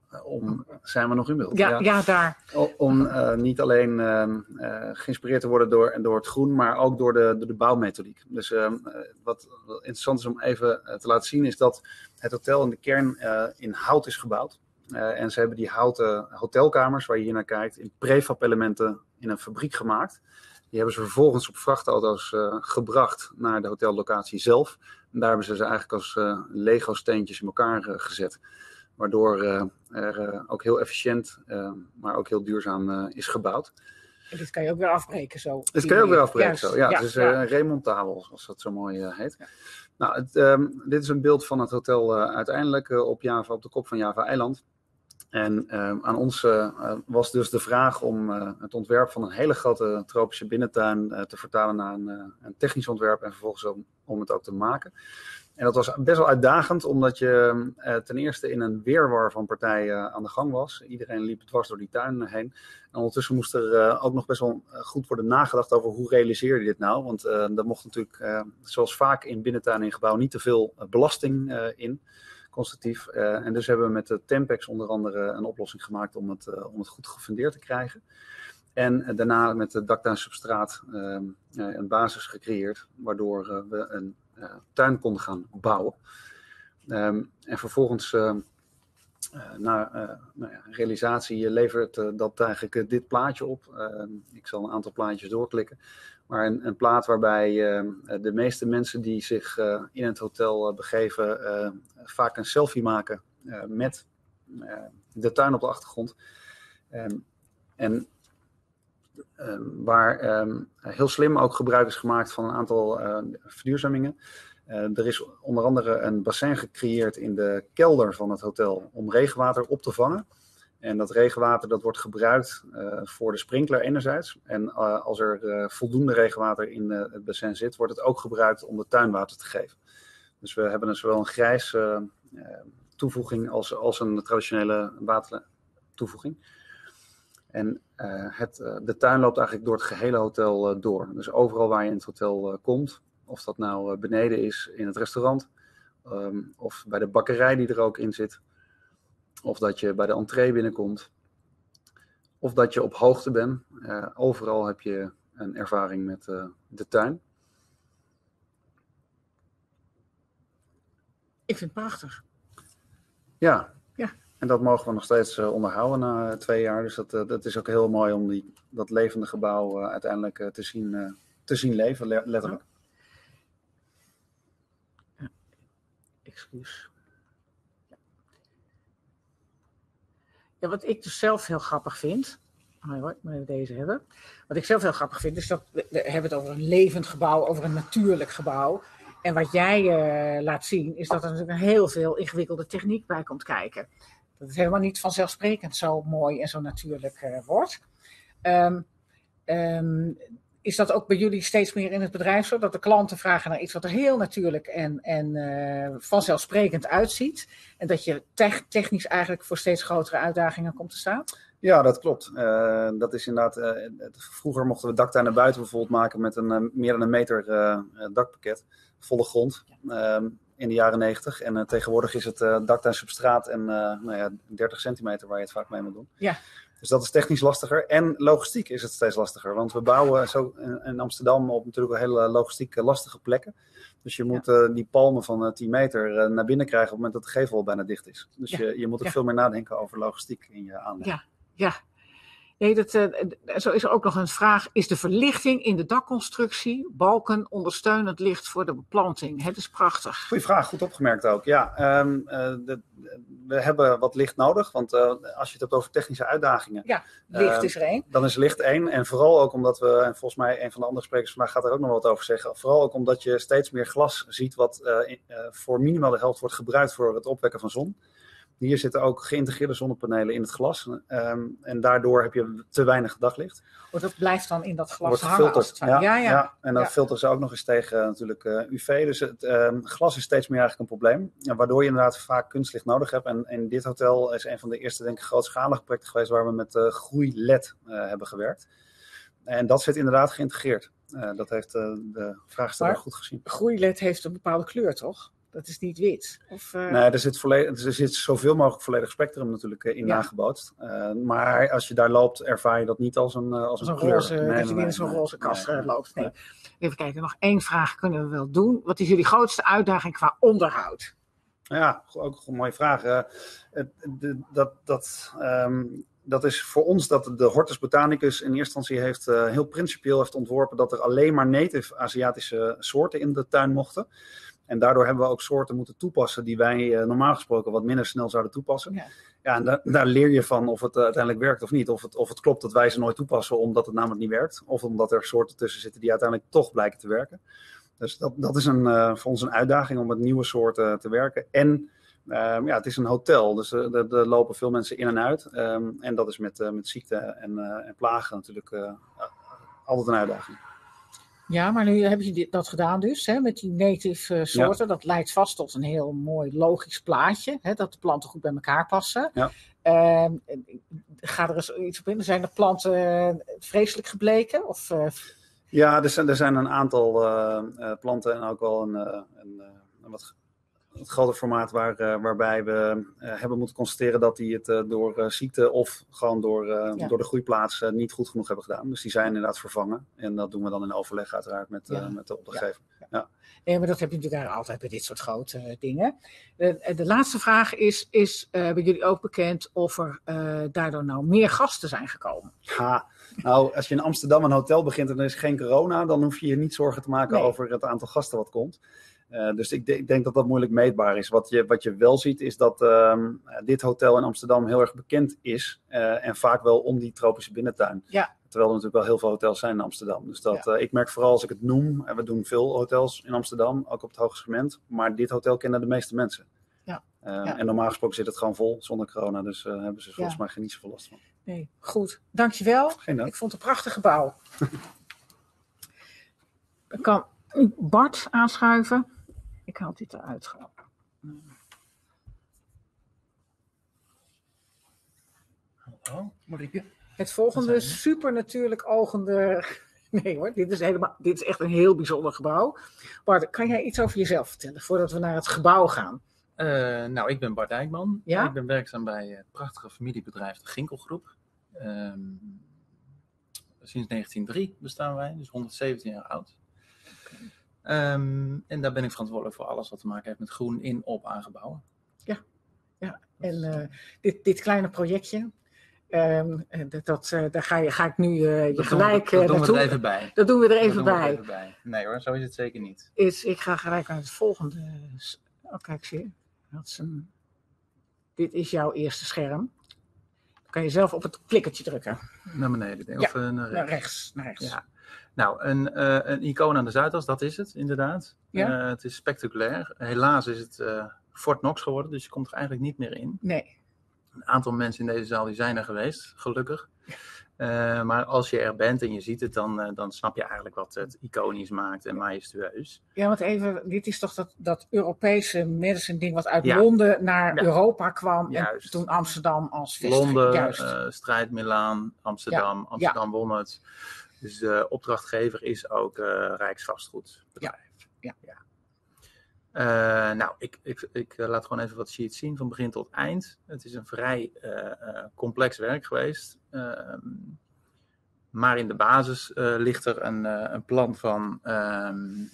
om, zijn we nog in beeld? Ja, ja. ja daar. Om uh, niet alleen uh, uh, geïnspireerd te worden door, door het groen, maar ook door de, door de bouwmethodiek. Dus uh, wat interessant is om even uh, te laten zien, is dat het hotel in de kern uh, in hout is gebouwd. Uh, en ze hebben die houten hotelkamers, waar je hier naar kijkt, in prefab elementen in een fabriek gemaakt. Die hebben ze vervolgens op vrachtauto's uh, gebracht naar de hotellocatie zelf. En daar hebben ze ze eigenlijk als uh, Lego-steentjes in elkaar uh, gezet. Waardoor uh, er uh, ook heel efficiënt, uh, maar ook heel duurzaam uh, is gebouwd. En dit kan je ook weer afbreken zo. Dit kan je ook weer afbreken Juist. zo, ja. ja Het is uh, ja. remontabel, zoals dat zo mooi uh, heet. Ja. Nou, het, um, dit is een beeld van het hotel uh, uiteindelijk uh, op Java, op de kop van Java-eiland. En uh, aan ons uh, was dus de vraag om uh, het ontwerp van een hele grote tropische binnentuin uh, te vertalen naar een, uh, een technisch ontwerp en vervolgens om, om het ook te maken. En dat was best wel uitdagend, omdat je uh, ten eerste in een weerwar van partijen uh, aan de gang was. Iedereen liep dwars door die tuin heen. En ondertussen moest er uh, ook nog best wel goed worden nagedacht over hoe realiseer je dit nou. Want uh, er mocht natuurlijk, uh, zoals vaak in binnentuinen in gebouw, niet te veel uh, belasting uh, in. Constructief. Uh, en dus hebben we met de Tempex onder andere een oplossing gemaakt om het, uh, om het goed gefundeerd te krijgen. En uh, daarna met de daktuinsubstraat uh, uh, een basis gecreëerd, waardoor uh, we een uh, tuin konden gaan bouwen. Um, en vervolgens, uh, uh, na uh, nou ja, realisatie, levert uh, dat eigenlijk uh, dit plaatje op. Uh, ik zal een aantal plaatjes doorklikken. Maar een, een plaat waarbij uh, de meeste mensen die zich uh, in het hotel uh, begeven uh, vaak een selfie maken uh, met uh, de tuin op de achtergrond. Um, en um, waar um, heel slim ook gebruik is gemaakt van een aantal uh, verduurzamingen. Uh, er is onder andere een bassin gecreëerd in de kelder van het hotel om regenwater op te vangen. En dat regenwater dat wordt gebruikt uh, voor de sprinkler enerzijds. En uh, als er uh, voldoende regenwater in uh, het bassin zit, wordt het ook gebruikt om de tuin water te geven. Dus we hebben dus zowel een grijs uh, uh, toevoeging als, als een traditionele watertoevoeging. En uh, het, uh, de tuin loopt eigenlijk door het gehele hotel uh, door. Dus overal waar je in het hotel uh, komt, of dat nou uh, beneden is in het restaurant, um, of bij de bakkerij die er ook in zit. Of dat je bij de entree binnenkomt. Of dat je op hoogte bent. Uh, overal heb je een ervaring met uh, de tuin. Ik vind het prachtig. Ja. Ja. En dat mogen we nog steeds uh, onderhouden na uh, twee jaar. Dus dat, uh, dat is ook heel mooi om die, dat levende gebouw uh, uiteindelijk uh, te, zien, uh, te zien leven, le- letterlijk. Ja. Ja. Excuus. Ja, wat ik dus zelf heel grappig vind, oh, hoor, ik moet even deze hebben. Wat ik zelf heel grappig vind, is dat we, we hebben het over een levend gebouw, over een natuurlijk gebouw. En wat jij uh, laat zien, is dat er natuurlijk heel veel ingewikkelde techniek bij komt kijken. Dat het helemaal niet vanzelfsprekend zo mooi en zo natuurlijk uh, wordt. Um, um, Is dat ook bij jullie steeds meer in het bedrijf zo? Dat de klanten vragen naar iets wat er heel natuurlijk en, en uh, vanzelfsprekend uitziet. En dat je te- technisch eigenlijk voor steeds grotere uitdagingen komt te staan? Ja, dat klopt. Uh, dat is inderdaad. Uh, vroeger mochten we daktuinen buiten bijvoorbeeld maken met een uh, meer dan een meter uh, dakpakket. Volle grond. Uh, in de jaren negentig. En uh, tegenwoordig is het uh, daktuinsubstraat en uh, nou ja, dertig centimeter waar je het vaak mee moet doen. Ja. Dus dat is technisch lastiger. En logistiek is het steeds lastiger. Want we bouwen zo in Amsterdam op natuurlijk wel hele logistiek lastige plekken. Dus je moet uh, die palmen van uh, tien meter uh, naar binnen krijgen op het moment dat de gevel al bijna dicht is. Dus ja. je, je moet ook ja. veel meer nadenken over logistiek in je aanleg. Ja, ja. Nee, dat, uh, zo is er ook nog een vraag. Is de verlichting in de dakconstructie, balken, ondersteunend licht voor de beplanting? Het is prachtig. Goeie vraag, goed opgemerkt ook. Ja, um, uh, de, de, we hebben wat licht nodig. Want uh, als je het hebt over technische uitdagingen. Ja, licht uh, is er één. Dan is licht één. En vooral ook omdat we, en volgens mij een van de andere sprekers vandaag gaat er ook nog wat over zeggen. Vooral ook omdat je steeds meer glas ziet wat uh, in, uh, voor minimaal de helft wordt gebruikt voor het opwekken van zon. Hier zitten ook geïntegreerde zonnepanelen in het glas. Um, en daardoor heb je te weinig daglicht. Oh, dat blijft dan in dat glas wordt hangen als het ja, ja, ja. ja, en dat ja. filteren ze ook nog eens tegen uh, natuurlijk uh, U V. Dus het um, glas is steeds meer eigenlijk een probleem. Ja, waardoor je inderdaad vaak kunstlicht nodig hebt. En, en dit hotel is een van de eerste, denk ik, grootschalige projecten geweest waar we met uh, groei-L E D uh, hebben gewerkt. En dat zit inderdaad geïntegreerd. Uh, dat heeft uh, de vraagsteller goed gezien. Groei-L E D heeft een bepaalde kleur, toch? Dat is niet wit. Of, uh... Nee, er zit, volledig, er zit zoveel mogelijk volledig spectrum natuurlijk in ja. nagebootst. Uh, maar als je daar loopt, ervaar je dat niet als een, uh, als als een, een kleur. roze, nee, dat nee, je nee, in zo'n nee, roze kast nee, loopt. Nee. Nee. Even kijken, nog één vraag kunnen we wel doen. Wat is jullie grootste uitdaging qua onderhoud? Ja, ook een mooie vraag. Uh, de, dat, dat, um, dat is voor ons dat de Hortus Botanicus in eerste instantie heeft uh, heel principieel heeft ontworpen dat er alleen maar native Aziatische soorten in de tuin mochten. En daardoor hebben we ook soorten moeten toepassen die wij uh, normaal gesproken wat minder snel zouden toepassen. Ja, ja en da- daar leer je van of het uh, uiteindelijk werkt of niet. Of het, of het klopt dat wij ze nooit toepassen omdat het namelijk niet werkt. Of omdat er soorten tussen zitten die uiteindelijk toch blijken te werken. Dus dat, dat is een, uh, voor ons een uitdaging om met nieuwe soorten te werken. En uh, ja, het is een hotel, dus er uh, uh, lopen veel mensen in en uit. Um, en dat is met, uh, met ziekte en, uh, en plagen natuurlijk uh, altijd een uitdaging. Ja, maar nu heb je dit, dat gedaan dus, hè, met die native uh, soorten. Ja. Dat leidt vast tot een heel mooi logisch plaatje, hè, dat de planten goed bij elkaar passen. Ja. Uh, ga er eens iets op in. Zijn de planten uh, vreselijk gebleken? Of, uh... Ja, er zijn, er zijn een aantal uh, uh, planten en ook wel een, uh, een, uh, een wat het groter formaat waar, uh, waarbij we uh, hebben moeten constateren dat die het uh, door uh, ziekte of gewoon door, uh, ja. door de groeiplaats uh, niet goed genoeg hebben gedaan. Dus die zijn inderdaad vervangen. En dat doen we dan in overleg uiteraard met, uh, ja. met de opdrachtgever. Ja. Ja. Nee, maar dat heb je natuurlijk altijd bij dit soort grote uh, dingen. De, de laatste vraag is, is uh, bij jullie ook bekend of er uh, daardoor nou meer gasten zijn gekomen? Ha, nou, als je in Amsterdam een hotel begint en er is geen corona, dan hoef je je niet zorgen te maken nee. over het aantal gasten wat komt. Uh, dus ik, de, ik denk dat dat moeilijk meetbaar is. Wat je, wat je wel ziet is dat um, dit hotel in Amsterdam heel erg bekend is. Uh, en vaak wel om die tropische binnentuin. Ja. Terwijl er natuurlijk wel heel veel hotels zijn in Amsterdam. Dus dat, ja. uh, ik merk vooral als ik het noem. En we doen veel hotels in Amsterdam, ook op het hoge segment. Maar dit hotel kennen de meeste mensen. Ja. Uh, ja. En normaal gesproken zit het gewoon vol zonder corona. Dus uh, hebben ze volgens ja. mij geen niet zoveel last van. Nee, goed. Dankjewel. Geen dank. Ik vond het een prachtig gebouw. Ik kan Bart aanschuiven. Ik haal dit eruit. Hallo, moet ik... Het volgende supernatuurlijk ogende... Nee hoor, dit is, helemaal, dit is echt een heel bijzonder gebouw. Bart, kan jij iets over jezelf vertellen voordat we naar het gebouw gaan? Uh, nou, ik ben Bart Dijkman. Ja? Ik ben werkzaam bij het prachtige familiebedrijf de Ginkelgroep. Um, sinds negentien nul drie bestaan wij, dus honderdzeventien jaar oud. Okay. Um, en daar ben ik verantwoordelijk voor alles wat te maken heeft met groen in, op, aangebouwen. Ja, ja. En uh, dit, dit kleine projectje, um, dat, dat, uh, daar ga, je, ga ik nu uh, je dat gelijk doen we, dat uh, doen we er even bij. Dat doen we er even, dat bij. We er even bij. Nee hoor, zo is het zeker niet. Is, ik ga gelijk naar het volgende. Oh, kijk, zie je. Dat is een, dit is jouw eerste scherm. Dan kan je zelf op het klikkertje drukken. Naar beneden. Of ja, uh, naar rechts. Naar rechts, naar rechts. Ja. Nou, een, uh, een icoon aan de Zuidas, dat is het inderdaad. Ja? Uh, het is spectaculair. Helaas is het uh, Fort Knox geworden, dus je komt er eigenlijk niet meer in. Nee. Een aantal mensen in deze zaal die zijn er geweest, gelukkig. Uh, maar als je er bent en je ziet het, dan, uh, dan snap je eigenlijk wat het iconisch maakt en majestueus. Ja, want even, dit is toch dat, dat Europese medicine ding wat uit ja. Londen naar ja. Europa kwam. Juist. En toen Amsterdam als vestiging. Londen, Juist. Uh, strijd Milaan, Amsterdam. Ja. Amsterdam ja. won het. Dus de opdrachtgever is ook uh, Rijksvastgoedbedrijf. Ja. ja. Uh, nou, ik, ik, ik uh, laat gewoon even wat sheets zien van begin tot eind. Het is een vrij uh, uh, complex werk geweest. Uh, maar in de basis uh, ligt er een, uh, een plan van uh,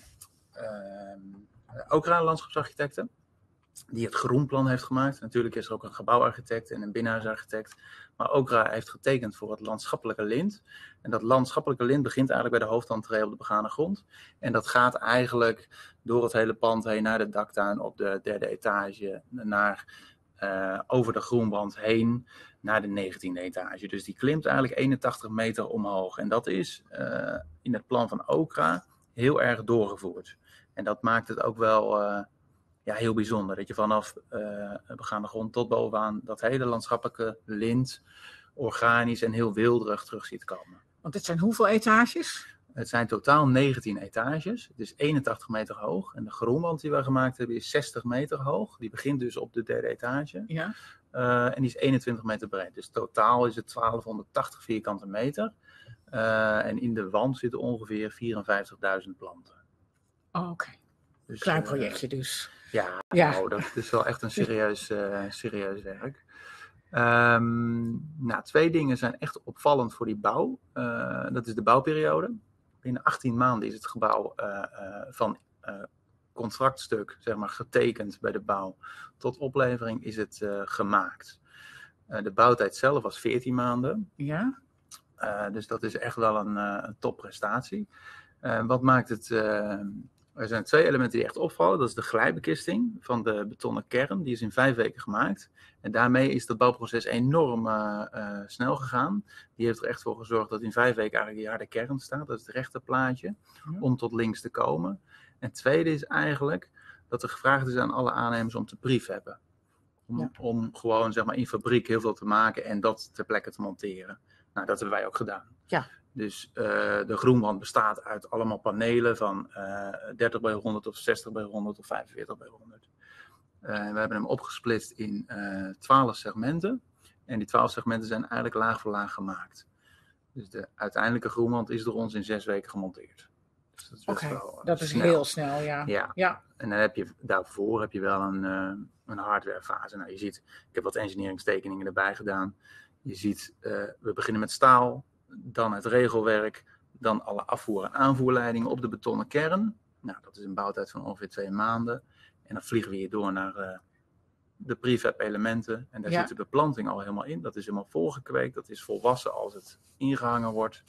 uh, Okra Landschapsarchitecten. Die het groenplan heeft gemaakt. Natuurlijk is er ook een gebouwarchitect en een binnenhuisarchitect. Maar Okra heeft getekend voor het landschappelijke lint. En dat landschappelijke lint begint eigenlijk bij de hoofdentree op de begane grond. En dat gaat eigenlijk door het hele pand heen naar de daktuin op de derde etage. Naar, uh, over de groenband heen naar de negentiende etage. Dus die klimt eigenlijk eenentachtig meter omhoog. En dat is uh, in het plan van Okra heel erg doorgevoerd. En dat maakt het ook wel... Uh, Ja, heel bijzonder. Dat je vanaf uh, begaande grond tot bovenaan dat hele landschappelijke lint organisch en heel wilderig terug ziet komen. Want dit zijn hoeveel etages? Het zijn totaal negentien etages. Het is eenentachtig meter hoog. En de groenwand die we gemaakt hebben is zestig meter hoog. Die begint dus op de derde etage. Ja. Uh, en die is eenentwintig meter breed. Dus totaal is het twaalfhonderdtachtig vierkante meter. Uh, en in de wand zitten ongeveer vierenvijftigduizend planten. Oh, oké. Okay. Dus, klein projectje uh, dus. Ja, Ja. Nou, dat is wel echt een serieus, uh, serieus werk. Um, nou, twee dingen zijn echt opvallend voor die bouw. Uh, dat is de bouwperiode. Binnen achttien maanden is het gebouw uh, uh, van uh, contractstuk, zeg maar, getekend bij de bouw, tot oplevering is het uh, gemaakt. Uh, de bouwtijd zelf was veertien maanden. Ja. Uh, dus dat is echt wel een, uh, een topprestatie. Uh, wat maakt het... Uh, er zijn twee elementen die echt opvallen. Dat is de glijbekisting van de betonnen kern. Die is in vijf weken gemaakt. En daarmee is het bouwproces enorm uh, uh, snel gegaan. Die heeft er echt voor gezorgd dat in vijf weken eigenlijk de harde kern staat. Dat is het rechte plaatje. Ja. Om tot links te komen. En het tweede is eigenlijk dat er gevraagd is aan alle aannemers om te prefabben. Om, ja. om gewoon zeg maar, in fabriek heel veel te maken en dat ter plekke te monteren. Nou, dat hebben wij ook gedaan. Ja. Dus uh, de groenwand bestaat uit allemaal panelen van uh, dertig bij honderd of zestig bij honderd of vijfenveertig bij honderd. Uh, we hebben hem opgesplitst in uh, twaalf segmenten. En die twaalf segmenten zijn eigenlijk laag voor laag gemaakt. Dus de uiteindelijke groenwand is door ons in zes weken gemonteerd. Dus dat is best okay, wel uh, dat is snel. heel snel, ja. ja. ja. En dan heb je daarvoor heb je wel een, uh, een hardwarefase. Nou, je ziet, ik heb wat engineeringstekeningen erbij gedaan. Je ziet, uh, we beginnen met staal, dan het regelwerk, dan alle afvoer- en aanvoerleidingen op de betonnen kern. Nou, dat is een bouwtijd van ongeveer twee maanden. En dan vliegen we hier door naar uh, de prefab elementen. En daar ja. zit de beplanting al helemaal in. Dat is helemaal volgekweekt. Dat is volwassen als het ingehangen wordt.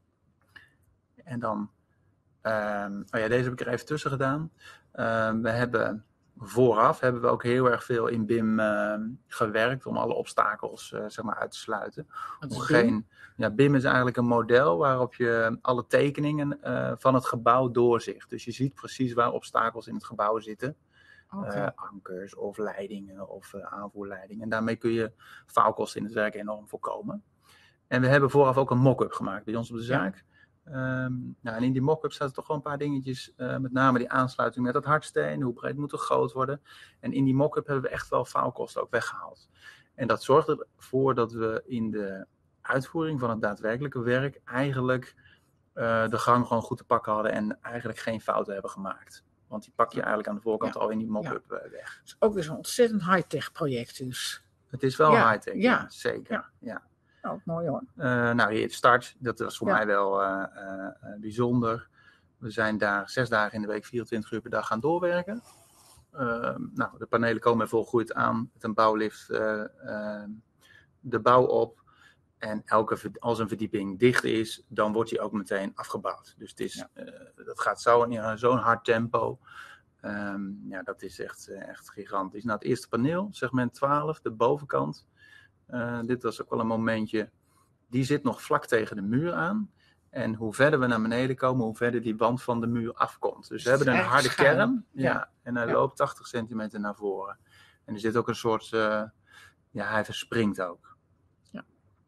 En dan, um, oh ja, deze heb ik er even tussen gedaan. Uh, we hebben... Vooraf hebben we ook heel erg veel in B I M uh, gewerkt om alle obstakels uh, zeg maar uit te sluiten. Om geen, ja, B I M is eigenlijk een model waarop je alle tekeningen uh, van het gebouw doorzicht. Dus je ziet precies waar obstakels in het gebouw zitten. Okay. Uh, ankers of leidingen of uh, aanvoerleidingen. En daarmee kun je faalkosten in het werk enorm voorkomen. En we hebben vooraf ook een mock-up gemaakt bij ons op de zaak. Ja. Um, nou, en in die mock-up zaten toch wel een paar dingetjes, uh, met name die aansluiting met het hardsteen, hoe breed moet het groot worden. En in die mock-up hebben we echt wel faalkosten ook weggehaald. En dat zorgt ervoor dat we in de uitvoering van het daadwerkelijke werk eigenlijk uh, de gang gewoon goed te pakken hadden en eigenlijk geen fouten hebben gemaakt. Want die pak je eigenlijk aan de voorkant ja. al in die mock-up ja. uh, weg. Het is ook weer zo'n ontzettend high-tech project dus. Het is wel ja. high-tech, ja. ja, zeker. Ja. ja. Oh, mooi hoor. Uh, nou, hier het start, dat was voor ja. mij wel uh, uh, bijzonder. We zijn daar zes dagen in de week, vierentwintig uur per dag gaan doorwerken. Uh, nou, de panelen komen volgroeid aan met een bouwlift uh, uh, de bouw op. En elke, als een verdieping dicht is, dan wordt die ook meteen afgebouwd. Dus het is, ja. uh, dat gaat zo in zo'n hard tempo. Um, ja, dat is echt, uh, echt gigantisch. Nou, het eerste paneel, segment twaalf, de bovenkant. Uh, dit was ook wel een momentje, die zit nog vlak tegen de muur aan. En hoe verder we naar beneden komen, hoe verder die wand van de muur afkomt. Dus we hebben een harde schuin. kern ja, ja, en hij ja. loopt tachtig centimeter naar voren. En er zit ook een soort, uh, ja, hij verspringt ook. Ja.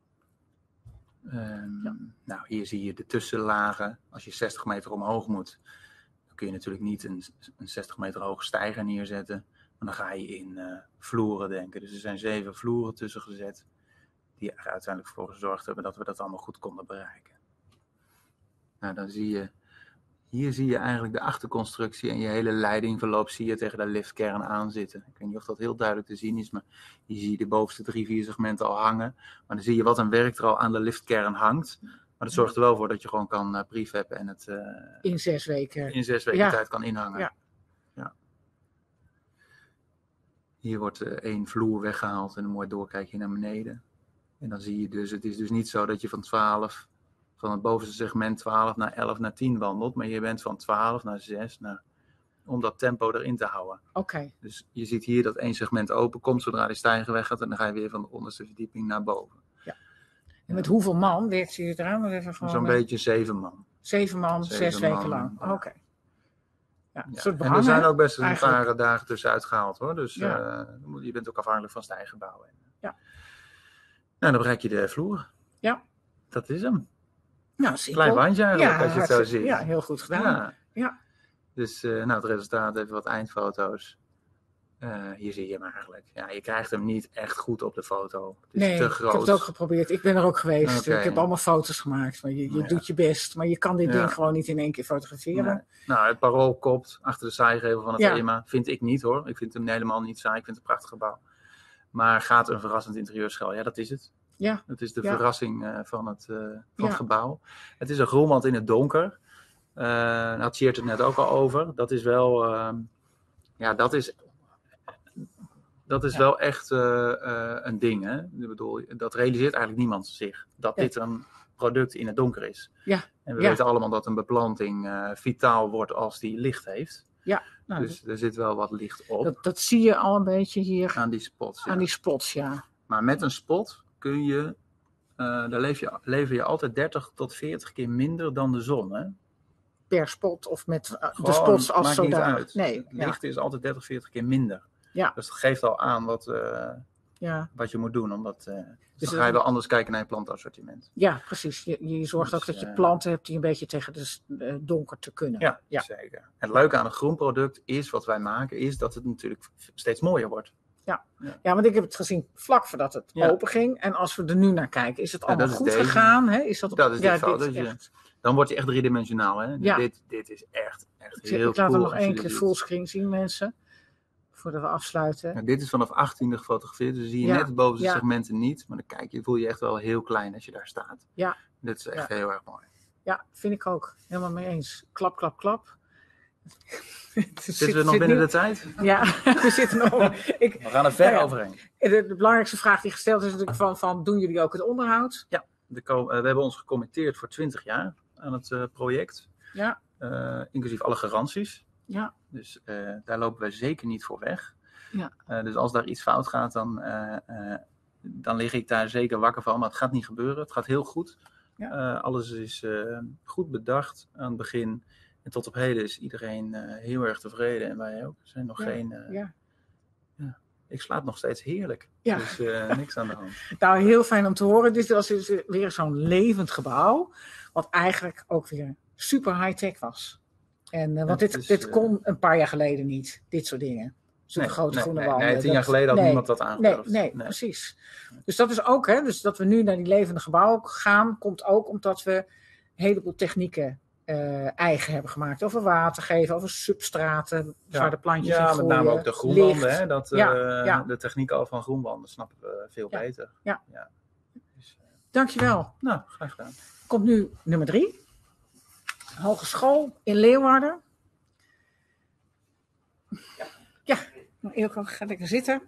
Um, ja. Nou, hier zie je de tussenlagen. Als je zestig meter omhoog moet, dan kun je natuurlijk niet een, een zestig meter hoge steiger neerzetten. Maar dan ga je in uh, vloeren denken. Dus er zijn zeven vloeren tussen gezet. Die er uiteindelijk voor gezorgd hebben dat we dat allemaal goed konden bereiken. Nou, dan zie je... Hier zie je eigenlijk de achterconstructie en je hele leidingverloop zie je tegen de liftkern aan zitten. Ik weet niet of dat heel duidelijk te zien is, maar hier zie je de bovenste drie, vier segmenten al hangen. Maar dan zie je wat een werk er al aan de liftkern hangt. Maar dat zorgt er wel voor dat je gewoon kan uh, prefabben en het uh, in zes weken, in zes weken ja. tijd kan inhangen. Ja. Ja. Hier wordt uh, één vloer weggehaald en een mooi doorkijkje naar beneden. En dan zie je dus, het is dus niet zo dat je van twaalf... van het bovenste segment twaalf naar elf naar tien wandelt. Maar je bent van twaalf naar zes naar, om dat tempo erin te houden. Oké. Okay. Dus je ziet hier dat één segment open komt zodra die stijger weg gaat. En dan ga je weer van de onderste verdieping naar boven. Ja. En met ja. hoeveel man werkt je eraan? Even gewoon, Zo'n uh, beetje zeven man. Zeven man, zeven zes man, weken lang. Ja. Oké. Okay. Ja, ja. En er zijn ook best een paar dagen tussenuit gehaald hoor. Dus ja. uh, je bent ook afhankelijk van stijgerbouw. Ja. Nou, dan bereik je de vloer. Ja. Dat is hem. Nou, klein bandje eigenlijk, ja, als je het zo ziet. Ja, heel goed gedaan. Ja. Ja. Dus uh, nou, het resultaat, even wat eindfoto's. Uh, hier zie je hem eigenlijk. Ja, je krijgt hem niet echt goed op de foto. Het is nee, te groot. Ik heb het ook geprobeerd. Ik ben er ook geweest. Okay. Ik heb allemaal foto's gemaakt. Maar je je ja. doet je best. Maar je kan dit ja. ding gewoon niet in één keer fotograferen. Nee. Nou, het Parool kopt achter de saaigevel van het ja. E M A. Vind ik niet hoor. Ik vind hem helemaal niet saai. Ik vind het een prachtig gebouw. Maar gaat een verrassend interieurschel? Ja, dat is het. Ja. Dat is de ja. verrassing uh, van, het, uh, van ja. het gebouw. Het is een groenwand in het donker. Uh, daar had Sjeerd het net ook al over. Dat is wel... Uh, ja, dat is... Dat is ja. wel echt uh, uh, een ding. Hè? Ik bedoel, dat realiseert eigenlijk niemand zich. Dat ja. dit een product in het donker is. Ja. En we ja. weten allemaal dat een beplanting uh, vitaal wordt als die licht heeft. Ja. Nou, dus er zit wel wat licht op. Dat, dat zie je al een beetje hier. Aan die spots. Ja. Aan die spots, ja. Maar met een spot kun je... Uh, daar leef je, lever je altijd dertig tot veertig keer minder dan de zon. Hè? Per spot of met uh, Gewoon, de spots als maakt zodanig. Niet uit. Nee. Het licht ja. is altijd dertig, veertig keer minder. Ja. Dus dat geeft al aan wat, uh, ja. wat je moet doen. Omdat, uh, dus dan ga je wel anders kijken naar je plantassortiment. Ja, precies. Je, je zorgt dus, ook dat je planten hebt die een beetje tegen de uh, donker te kunnen. Ja, ja, zeker. Het leuke aan een groenproduct is, wat wij maken, is dat het natuurlijk steeds mooier wordt. Ja. Ja. ja, want ik heb het gezien vlak voordat het ja. open ging. En als we er nu naar kijken, is het allemaal ja, goed deze. gegaan? Hè? Is dat, dat is ja, dit, dit is echt... Dan wordt hij echt driedimensionaal. Hè? Ja. Dit, dit is echt, echt heel cool. Ik laat hem nog één keer fullscreen zien, mensen. Voordat we afsluiten. Ja, dit is vanaf achttiende gefotografeerd. Dus zie je ja. net boven de ja. segmenten niet. Maar dan kijk je, voel je echt wel heel klein als je daar staat. Ja. Dit is echt ja. heel erg mooi. Ja, vind ik ook. Helemaal mee eens. Klap, klap, klap. Zitten zit, we nog zit binnen nu... de tijd? Ja, we zitten nog. Ik, we gaan er ver ja, overheen. De, de belangrijkste vraag die gesteld is natuurlijk van, van doen jullie ook het onderhoud? Ja, de, uh, we hebben ons gecommitteerd voor twintig jaar aan het uh, project. Ja. Uh, inclusief alle garanties. Ja. Dus uh, daar lopen wij zeker niet voor weg. Ja. Uh, dus als daar iets fout gaat, dan, uh, uh, dan lig ik daar zeker wakker van. Maar het gaat niet gebeuren. Het gaat heel goed. Ja. Uh, alles is uh, goed bedacht aan het begin. En tot op heden is iedereen uh, heel erg tevreden. En wij ook. Er zijn nog ja. geen... Uh, ja. Ja, ik slaap nog steeds heerlijk. Ja. Dus uh, niks aan de hand. Nou, heel fijn om te horen. Dit was dus weer zo'n levend gebouw. Wat eigenlijk ook weer super high-tech was. En, uh, want dit, is, dit kon een paar jaar geleden niet. Dit soort dingen. Zo'n nee, grote nee, groene nee, wanden. Nee, tien jaar geleden had nee, niemand dat aangedurfd. Nee, nee, nee, precies. Dus dat is ook, hè, dus dat we nu naar die levende gebouwen gaan, komt ook omdat we een heleboel technieken uh, eigen hebben gemaakt. Over water geven, over substraten, ja. waar de plantjes ja, in groeien. Ja, met name ook de groenwanden. Hè, dat, uh, ja, ja. De techniek al van groenwanden snappen we veel ja. beter. Ja. Ja. Dus, uh, dankjewel. Nou, graag gedaan. Komt nu nummer drie. Hogeschool in Leeuwarden. Ja, ja. Eelco, ga lekker zitten.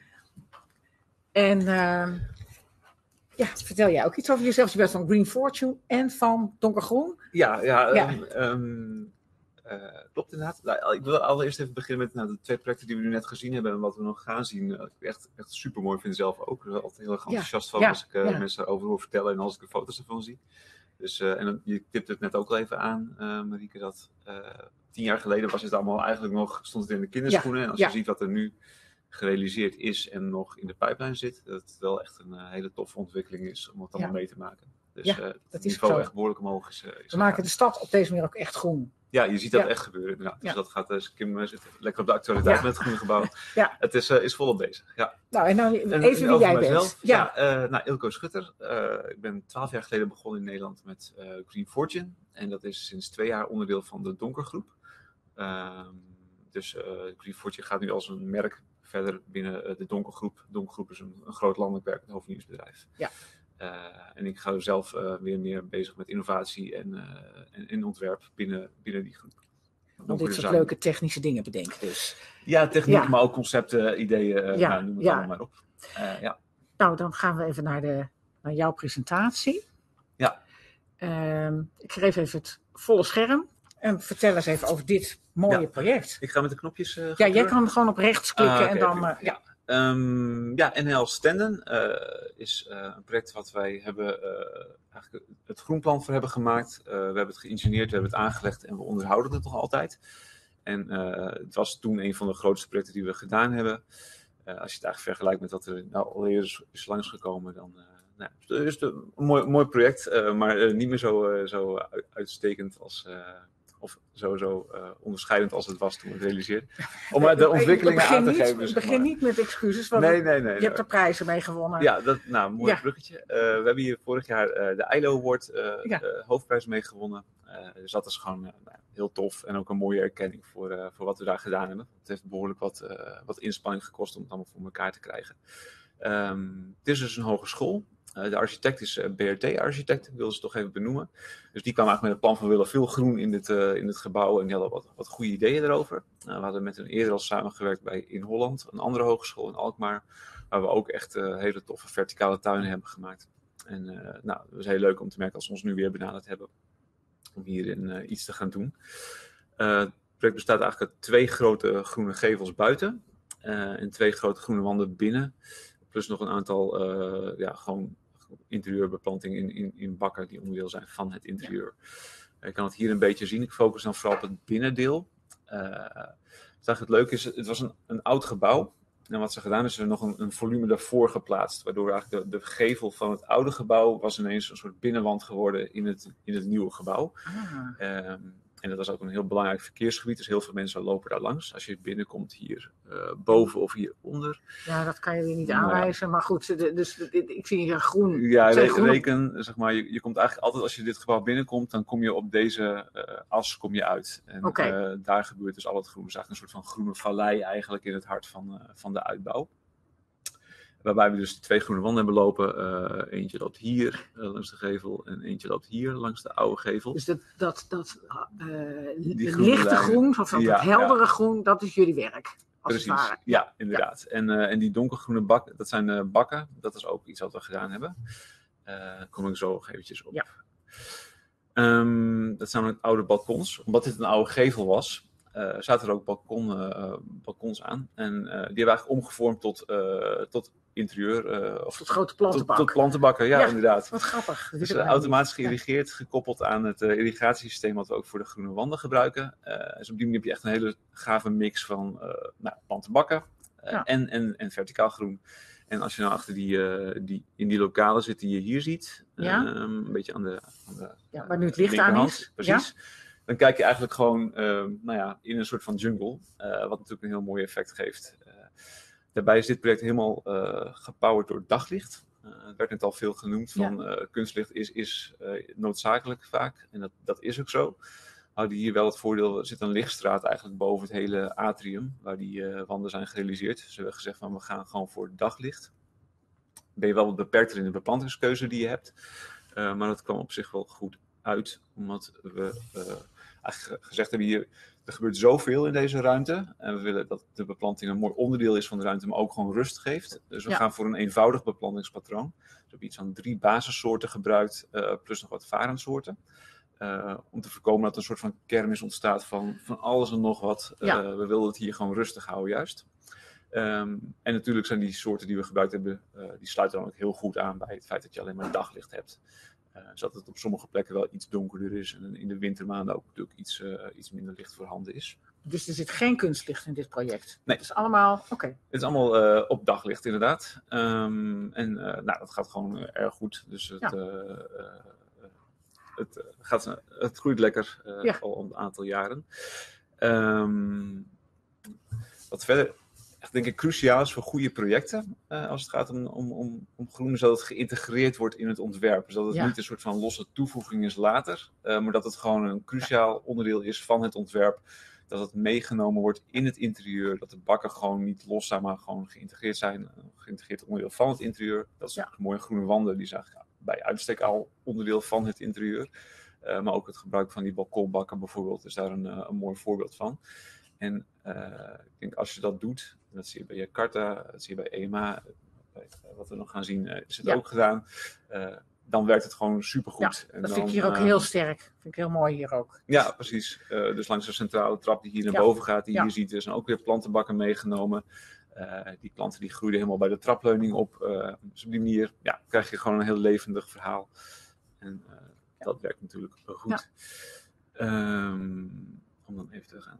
En uh, ja, vertel jij ook iets over jezelf. Je bent van Green Fortune en van Donkergroen. Ja, ja, ja. Um, um, uh, klopt inderdaad. Nou, ik wil allereerst even beginnen met nou, de twee projecten die we nu net gezien hebben en wat we nog gaan zien. Uh, ik echt, echt super mooi vind zelf ook. Ik ben er altijd heel erg enthousiast ja, van ja, als ik uh, ja. mensen over hoor vertellen en als ik er foto's ervan zie. Dus, uh, en dan, je tipte het net ook al even aan, uh, Marieke, dat uh, tien jaar geleden was het allemaal eigenlijk nog, stond het in de kinderschoenen. Ja, en als ja. je ziet wat er nu gerealiseerd is en nog in de pijplijn zit, dat het wel echt een uh, hele toffe ontwikkeling is om het allemaal ja. mee te maken. Dus ja, uh, dat het niveau zo. echt behoorlijk omhoog is. Uh, is We gegaan. maken de stad op deze manier ook echt groen. Ja, je ziet dat ja. echt gebeuren inderdaad. Dus ja. dat gaat, uh, Kim zit lekker op de actualiteit ja. met het groene gebouw. Ja. Het is, uh, is volop bezig. Ja. Nou, en nou even en, wie en jij mijzelf, bent. Ja, ja uh, nou, Eelco Schutter. Uh, ik ben twaalf jaar geleden begonnen in Nederland met uh, Green Fortune. En dat is sinds twee jaar onderdeel van de Donkergroep. Uh, dus uh, Green Fortune gaat nu als een merk verder binnen uh, de Donkergroep. Donkergroep is een, een groot landelijk werkend hoofdnieuwsbedrijf. Ja. Uh, en ik ga zelf uh, weer meer bezig met innovatie en, uh, en, en ontwerp binnen, binnen die groep. Om dit soort leuke technische dingen bedenken dus. Ja, techniek, ja. maar ook concepten, ideeën, uh, ja. nou, noem het ja. allemaal maar op. Uh, ja. Nou, dan gaan we even naar, de, naar jouw presentatie. Ja. Uh, ik geef even het volle scherm. En vertel eens even over dit mooie ja. project. Ik ga met de knopjes uh, Ja, jij kan gewoon op rechts klikken ah, okay, en dan... Uh, ja. Um, ja, N L Stenden uh, is uh, een project wat wij hebben, uh, eigenlijk het groenplan voor hebben gemaakt. Uh, we hebben het geïngineerd, we hebben het aangelegd en we onderhouden het nog altijd. En uh, het was toen een van de grootste projecten die we gedaan hebben. Uh, als je het eigenlijk vergelijkt met wat er nou alweer is, is langsgekomen, dan uh, nou, is het een mooi, mooi project, uh, maar uh, niet meer zo, uh, zo uitstekend als, uh, Of sowieso uh, onderscheidend als het was toen we het realiseerden. Om uh, de ontwikkelingen aan te niet, geven. Ik begin niet met excuses, want nee, nee, nee, je nee. hebt er prijzen mee gewonnen. Ja, dat, nou, mooi Ja. bruggetje. Uh, we hebben hier vorig jaar uh, de I L O Award uh, Ja. uh, hoofdprijs mee gewonnen. Uh, dus dat is gewoon uh, nou, heel tof en ook een mooie erkenning voor, uh, voor wat we daar gedaan hebben. Het heeft behoorlijk wat, uh, wat inspanning gekost om het allemaal voor elkaar te krijgen. Um, het is dus een hogeschool. Uh, de architect is uh, B R T-architect, ik wil ze toch even benoemen. Dus die kwam eigenlijk met het plan van we willen veel groen in dit, uh, in dit gebouw en die hadden wat, wat goede ideeën erover. Uh, we hadden met hen eerder al samengewerkt bij In Holland, een andere hogeschool in Alkmaar, waar we ook echt uh, hele toffe verticale tuinen hebben gemaakt. En uh, nou, het was heel leuk om te merken als we ons nu weer benaderd hebben om hierin uh, iets te gaan doen. Uh, het project bestaat eigenlijk uit twee grote groene gevels buiten uh, en twee grote groene wanden binnen. Plus nog een aantal uh, ja, gewoon interieurbeplanting in, in, in bakken die onderdeel zijn van het interieur. Ja. Je kan het hier een beetje zien. Ik focus dan vooral op het binnendeel. Uh, het, het leuke is, het was een, een oud gebouw. En wat ze gedaan is, er nog een, een volume daarvoor geplaatst. Waardoor eigenlijk de, de gevel van het oude gebouw was ineens een soort binnenwand geworden in het, in het nieuwe gebouw. Ah. Um, En dat is ook een heel belangrijk verkeersgebied. Dus heel veel mensen lopen daar langs. Als je binnenkomt hier uh, boven of hieronder. Ja, dat kan je weer niet aanwijzen. Ja. Maar goed, dus ik zie hier groen. Ja, re- groen. reken, zeg maar, je, je komt eigenlijk altijd als je dit gebouw binnenkomt, dan kom je op deze uh, as kom je uit. En okay. uh, daar gebeurt dus al het groen. Het is eigenlijk een soort van groene vallei eigenlijk in het hart van, uh, van de uitbouw. Waarbij we dus twee groene wanden hebben lopen. Uh, eentje loopt hier uh, langs de gevel en eentje loopt hier langs de oude gevel. Dus dat, dat, dat uh, lichte groen, of dat ja, heldere ja. groen, dat is jullie werk. Als Precies, het ware. ja, inderdaad. Ja. En, uh, en die donkergroene bakken, dat zijn uh, bakken. Dat is ook iets wat we gedaan hebben. Daar uh, kom ik zo nog eventjes op. Ja. Um, dat zijn ook oude balkons. Omdat dit een oude gevel was, Uh, zaten er ook balkon, uh, balkons aan. En uh, die hebben we eigenlijk omgevormd tot, uh, tot interieur. Uh, of tot grote plantenbakken. Tot, tot plantenbakken, ja, ja, inderdaad. Wat grappig. Dus uh, automatisch geïrrigeerd, gekoppeld aan het uh, irrigatiesysteem wat we ook voor de groene wanden gebruiken. Uh, dus op die manier heb je echt een hele gave mix van uh, nou, plantenbakken uh, ja. en, en, en verticaal groen. En als je nou achter die, uh, die, in die lokalen zit die je hier ziet, ja. uh, een beetje aan de, aan de ja, waar nu het licht aan is. Precies. Ja. Dan kijk je eigenlijk gewoon uh, nou ja, in een soort van jungle, uh, wat natuurlijk een heel mooi effect geeft. Uh, daarbij is dit project helemaal uh, gepowerd door daglicht. Uh, het werd net al veel genoemd van ja. uh, kunstlicht is, is uh, noodzakelijk vaak. En dat, dat is ook zo. Houden hier wel het voordeel, er zit een lichtstraat eigenlijk boven het hele atrium, waar die uh, wanden zijn gerealiseerd. Dus we hebben gezegd van we gaan gewoon voor daglicht. Ben je wel wat beperkter in de beplantingskeuze die je hebt. Uh, maar dat kwam op zich wel goed uit, omdat we uh, eigenlijk gezegd hebben hier, er gebeurt zoveel in deze ruimte en we willen dat de beplanting een mooi onderdeel is van de ruimte, maar ook gewoon rust geeft. Dus we ja. gaan voor een eenvoudig beplantingspatroon. Dus we hebben iets van drie basissoorten gebruikt, uh, plus nog wat varendsoorten. Uh, om te voorkomen dat er een soort van kermis ontstaat van, van alles en nog wat. Uh, ja. We wilden het hier gewoon rustig houden juist. Um, en natuurlijk zijn die soorten die we gebruikt hebben, uh, die sluiten dan ook heel goed aan bij het feit dat je alleen maar daglicht hebt. Uh, zodat het op sommige plekken wel iets donkerder is en in de wintermaanden ook natuurlijk iets, uh, iets minder licht voorhanden is. Dus er zit geen kunstlicht in dit project? Nee. Het is allemaal, oké. Okay. Het is allemaal uh, op daglicht inderdaad. Um, en uh, nou, dat gaat gewoon uh, erg goed. Dus het, ja. uh, uh, het, uh, gaat, uh, het groeit lekker uh, ja. al een aantal jaren. Um, wat verder echt denk ik cruciaal is voor goede projecten, uh, als het gaat om, om, om, om groen, is dat het geïntegreerd wordt in het ontwerp. Dus dat het ja. niet een soort van losse toevoeging is later, uh, maar dat het gewoon een cruciaal onderdeel is van het ontwerp. Dat het meegenomen wordt in het interieur, dat de bakken gewoon niet los zijn, maar gewoon geïntegreerd zijn. Een geïntegreerd onderdeel van het interieur. Dat is ja. mooie groene wanden, die zijn bij uitstek al onderdeel van het interieur. Uh, maar ook het gebruik van die balkonbakken bijvoorbeeld is daar een, uh, een mooi voorbeeld van. En uh, ik denk als je dat doet, dat zie je bij Jakarta, dat zie je bij E M A, bij, uh, wat we nog gaan zien, uh, is het ja. ook gedaan. Uh, dan werkt het gewoon supergoed. Ja, en dat dan, vind ik hier ook uh, heel sterk. Dat vind ik heel mooi hier ook. Ja, precies. Uh, dus langs de centrale trap die hier naar ja. boven gaat, die ja. je ziet, er zijn ook weer plantenbakken meegenomen. Uh, die planten die groeiden helemaal bij de trapleuning op. Uh, dus op die manier ja, krijg je gewoon een heel levendig verhaal. En uh, ja. dat werkt natuurlijk goed. Ja. Um, om dan even te gaan naar... Uh,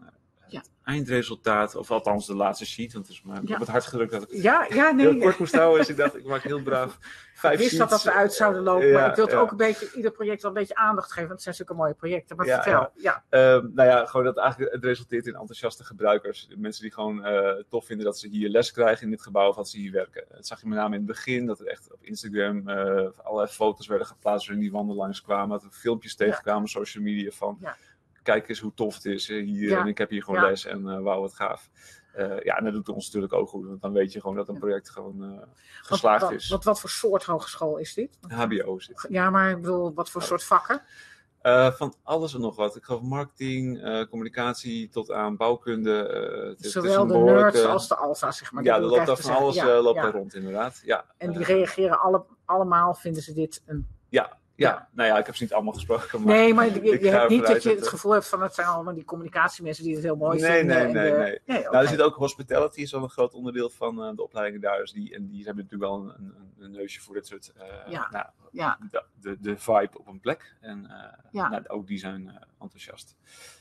Ja. eindresultaat, of althans de laatste sheet, want het is maar Ja. op het hart gedrukt dat ik het Ja, ja, nee. heel kort moest houden. Dus ik dacht, ik maak heel braaf vijf Ik wist sheets. dat dat eruit zouden lopen, Ja, maar ik wil het ja. ook een beetje, ieder project wel een beetje aandacht geven, want het zijn zulke mooie projecten. Maar Ja, vertel, ja. Ehm, nou ja, gewoon dat eigenlijk het resulteert in enthousiaste gebruikers. Mensen die gewoon eh, tof vinden dat ze hier les krijgen in dit gebouw of dat ze hier werken. Dat zag je met name in het begin, dat er echt op Instagram eh, allerlei foto's werden geplaatst waarin die wanden langskwamen. Dat er filmpjes tegenkwamen op social media van, Ja. kijk eens hoe tof het is eh, hier Ja. en ik heb hier gewoon Ja. les en uh, wauw wat gaaf. Uh, ja, en dat doet ons natuurlijk ook goed, want dan weet je gewoon dat een project gewoon uh, geslaagd wat, is. Wat, wat voor soort hogeschool is dit? H B O zit. Ja, maar ik bedoel, wat voor soort vakken? Uh, van alles en nog wat. Ik geloof marketing, uh, communicatie tot aan bouwkunde. Uh, het, Zowel het is de een behoorlijke... nerds als de alfa's, zeg maar. Ja, Dat er bedoel ik loopt daar eigenlijk van te alles zeggen. uh, Ja, loopt ja. daar rond inderdaad. Ja, En die uh, reageren alle, allemaal, vinden ze dit een... Ja, ja. Ja. Nou ja, ik heb ze niet allemaal gesproken. Maar Nee, maar je, ik je ga hebt niet ervan dat je uit het dat, gevoel hebt van het zijn allemaal die communicatiemensen die het heel mooi Nee, vinden. nee, en nee, de- nee. nee oké. Nou, er zit ook hospitality, is wel een groot onderdeel van uh, de opleidingen daar. Dus die, en die hebben natuurlijk wel een, een, een neusje voor dit soort, uh, Ja. nou, Ja. de, de, de vibe op een plek. En uh, Ja. nou, ook die zijn uh, enthousiast.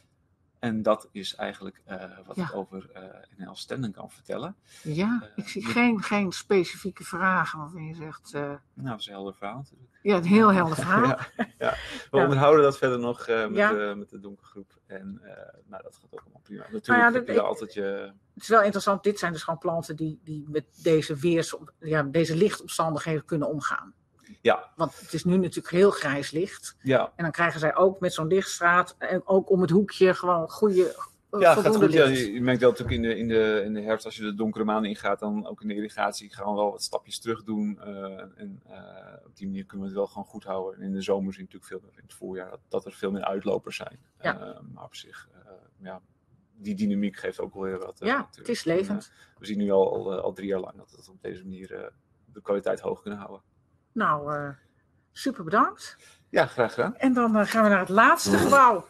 En dat is eigenlijk uh, wat Ja. ik over uh, N L Stenden kan vertellen. Ja, Uh, ik zie met- geen, geen specifieke vragen waarvan je zegt... eh, Nou, dat is een helder verhaal natuurlijk. ja, een heel helder verhaal. Ja, ja. We Ja. onderhouden dat verder nog uh, met, Ja. de, met de donkergroep. En uh, nou, dat gaat ook allemaal prima. Natuurlijk Nou ja, heb je dat- er altijd je... Het is wel interessant, dit zijn dus gewoon planten die, die met deze, weers, ja, deze lichtomstandigheden kunnen omgaan. Ja, Want het is nu natuurlijk heel grijs licht. ja. En dan krijgen zij ook met zo'n lichtstraat, en ook om het hoekje, gewoon goede, eh, Ja, gaat voldoende goed. Ja, licht. je, je merkt wel natuurlijk in de, in, de, in de herfst, als je de donkere maanden ingaat, dan ook in de irrigatie gaan we wel wat stapjes terug doen. Uh, en uh, op die manier kunnen we het wel gewoon goed houden. En in de zomer zie je natuurlijk veel meer in het voorjaar dat, dat er veel meer uitlopers zijn. Ja. Uh, maar op zich, uh, ja, die dynamiek geeft ook wel weer wat. Uh, Ja, natuurlijk. het is levend. En, uh, we zien nu al, al, uh, al drie jaar lang dat we op deze manier uh, de kwaliteit hoog kunnen houden. Nou, uh, super bedankt. Ja, graag gedaan. En dan uh, gaan we naar het laatste gebouw.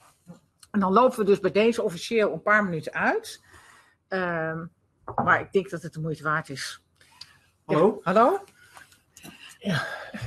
En dan lopen we dus bij deze officieel een paar minuten uit. Um, maar ik denk dat het de moeite waard is. Hallo? Ja, hallo? Ja.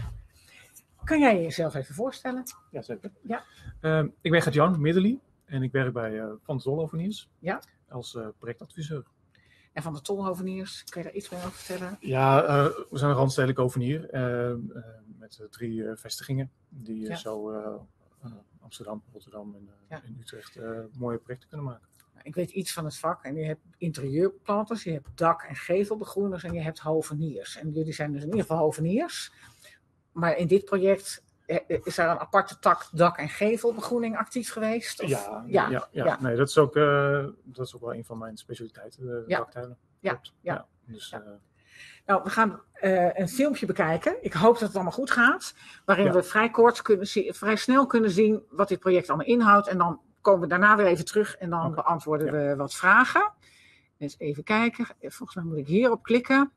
Kan jij jezelf even voorstellen? Jazeker. Ja. Uh, ik ben Gert-Jan Middelie en ik werk bij uh, Van Zolhoveniers Ja. als uh, projectadviseur. En van de Tolhoveniers, kun je daar iets meer over vertellen? Ja, uh, we zijn een randstedelijk hovenier uh, uh, met uh, drie uh, vestigingen die uh, Ja. zo uh, uh, Amsterdam, Rotterdam en, uh, Ja. en Utrecht uh, mooie projecten kunnen maken. Ik weet iets van het vak en je hebt interieurplanters, je hebt dak- en gevelbegroeners en je hebt hoveniers. En jullie zijn dus in ieder geval hoveniers. Maar in dit project eh, is er een aparte tak dak- en gevelbegroening actief geweest? Of? Ja, ja, ja, ja. ja. Nee, dat is, ook, uh, dat is ook wel een van mijn specialiteiten, de Ja. daktuinen. Ja, Klopt. ja. Dus, Ja. uh, Nou, we gaan uh, een filmpje bekijken. Ik hoop dat het allemaal goed gaat. Waarin Ja. we vrij kort kunnen zien, vrij snel kunnen zien wat dit project allemaal inhoudt. En dan komen we daarna weer even terug en dan Oké. beantwoorden Ja. we wat vragen. Eens even kijken. Volgens mij moet ik hierop klikken.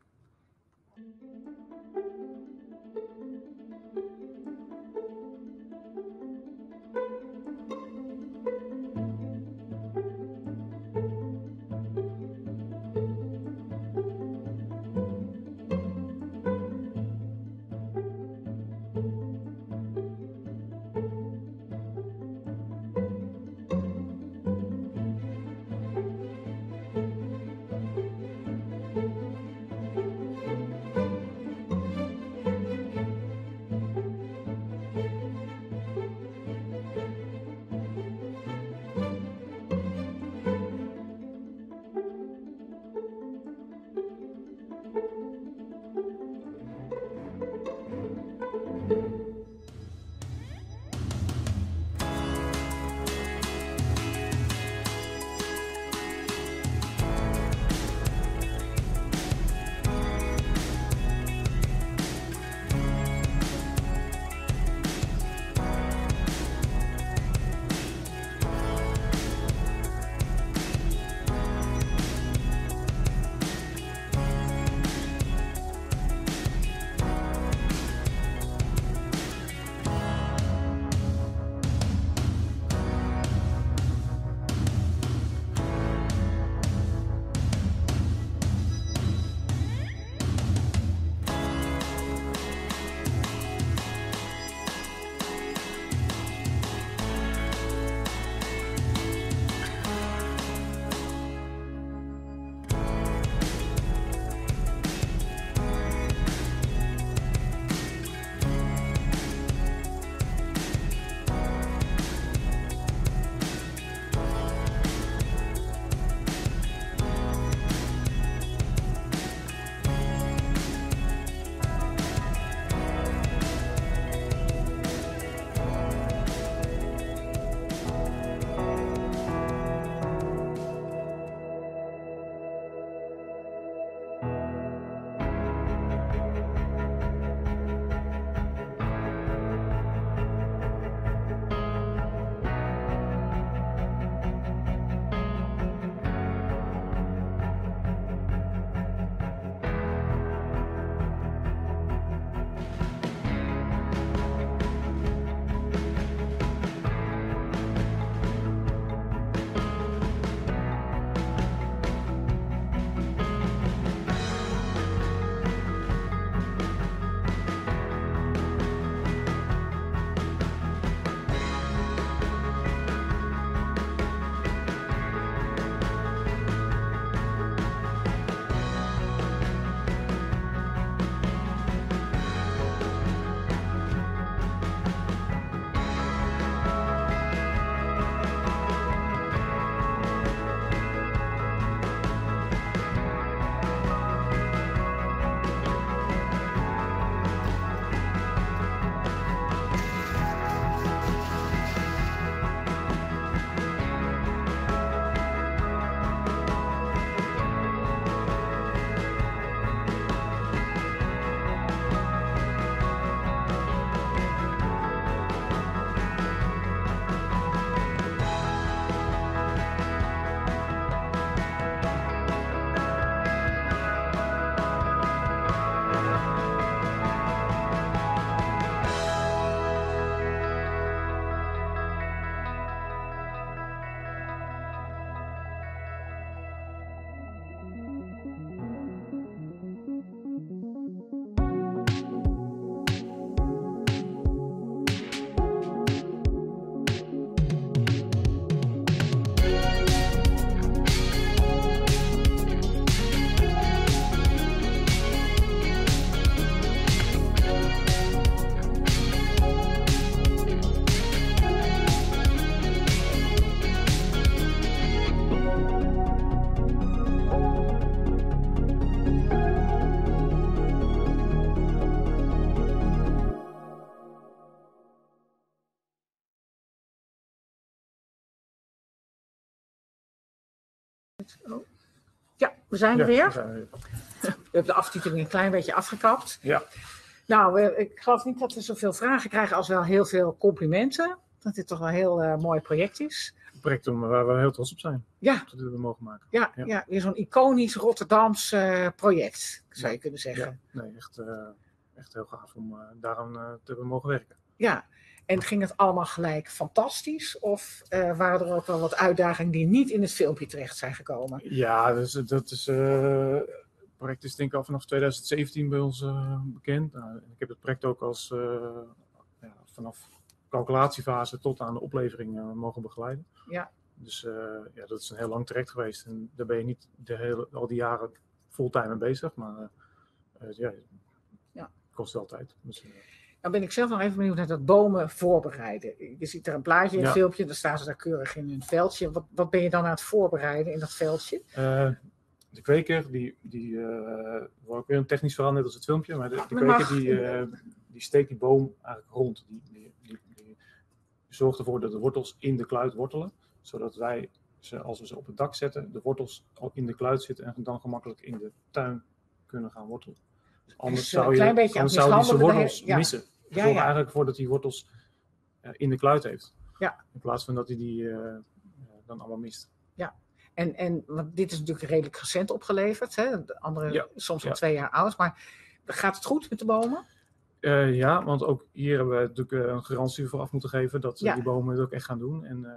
niet. Oh. Ja, we zijn er Ja, weer. daar zijn we weer. We hebben de aftiteling een klein beetje afgekapt. Ja. Nou, eh, ik geloof niet dat we zoveel vragen krijgen als wel heel veel complimenten. Dat dit toch wel een heel uh, mooi project is. Een project om, waar we heel trots op zijn. Ja, Dat we dit hebben mogen maken. ja, ja. Ja. weer zo'n iconisch Rotterdams uh, project, zou je kunnen zeggen. Ja. Nee, echt, uh, echt heel gaaf om uh, daaraan uh, te hebben mogen werken. Ja, en ging het allemaal gelijk fantastisch? Of uh, waren er ook wel wat uitdagingen die niet in het filmpje terecht zijn gekomen? Ja, dus, dat is... Uh, het project is denk ik al vanaf twintig zeventien bij ons uh, bekend. Nou, ik heb het project ook als uh, ja, vanaf calculatiefase tot aan de oplevering uh, mogen begeleiden. Ja. Dus uh, ja, dat is een heel lang traject geweest. En daar ben je niet de hele, al die jaren fulltime mee bezig. Maar uh, uh, ja, ja, het kost wel tijd. Dus, uh, Dan ben ik zelf nog even benieuwd naar dat bomen voorbereiden. Je ziet er een plaatje in het ja. filmpje, dan staan ze daar keurig in een veldje. Wat, wat ben je dan aan het voorbereiden in dat veldje? Uh, de kweker, die, die uh, wordt ook weer een technisch verhaal, net als het filmpje. Maar de, de kweker mag... die, uh, die steekt die boom eigenlijk rond. Die, die, die, die zorgt ervoor dat de wortels in de kluit wortelen. Zodat wij, ze, als we ze op het dak zetten, de wortels al in de kluit zitten en dan gemakkelijk in de tuin kunnen gaan wortelen. Anders dus, zou je, anders zou je zijn wortels ja. missen. Ze Ja, zorgen ja. eigenlijk voor dat hij wortels uh, in de kluit heeft. Ja. In plaats van dat hij die uh, uh, dan allemaal mist. Ja, en, en want dit is natuurlijk redelijk recent opgeleverd. Hè? De andere Ja. soms al Ja. twee jaar oud. Maar gaat het goed met de bomen? Uh, ja, want ook hier hebben we natuurlijk uh, een garantie voor af moeten geven dat uh, Ja. die bomen het ook echt gaan doen. En, uh,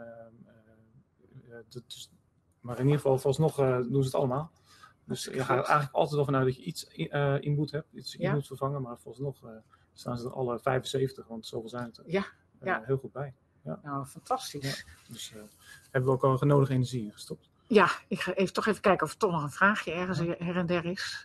uh, dat is, maar in ieder geval, vooralsnog uh, doen ze het allemaal. Dus je gaat er eigenlijk altijd wel vanuit dat je iets in, uh, inboet hebt, iets in Ja. moet vervangen. Maar vooralsnog uh, staan ze er alle vijfenzeventig, want zoveel zijn het er Ja. uh, Ja. heel goed bij. Ja. Nou, fantastisch. Ja. Dus uh, hebben we ook al genodigde energie in gestopt. Ja, ik ga even, toch even kijken of er toch nog een vraagje ergens her en der is.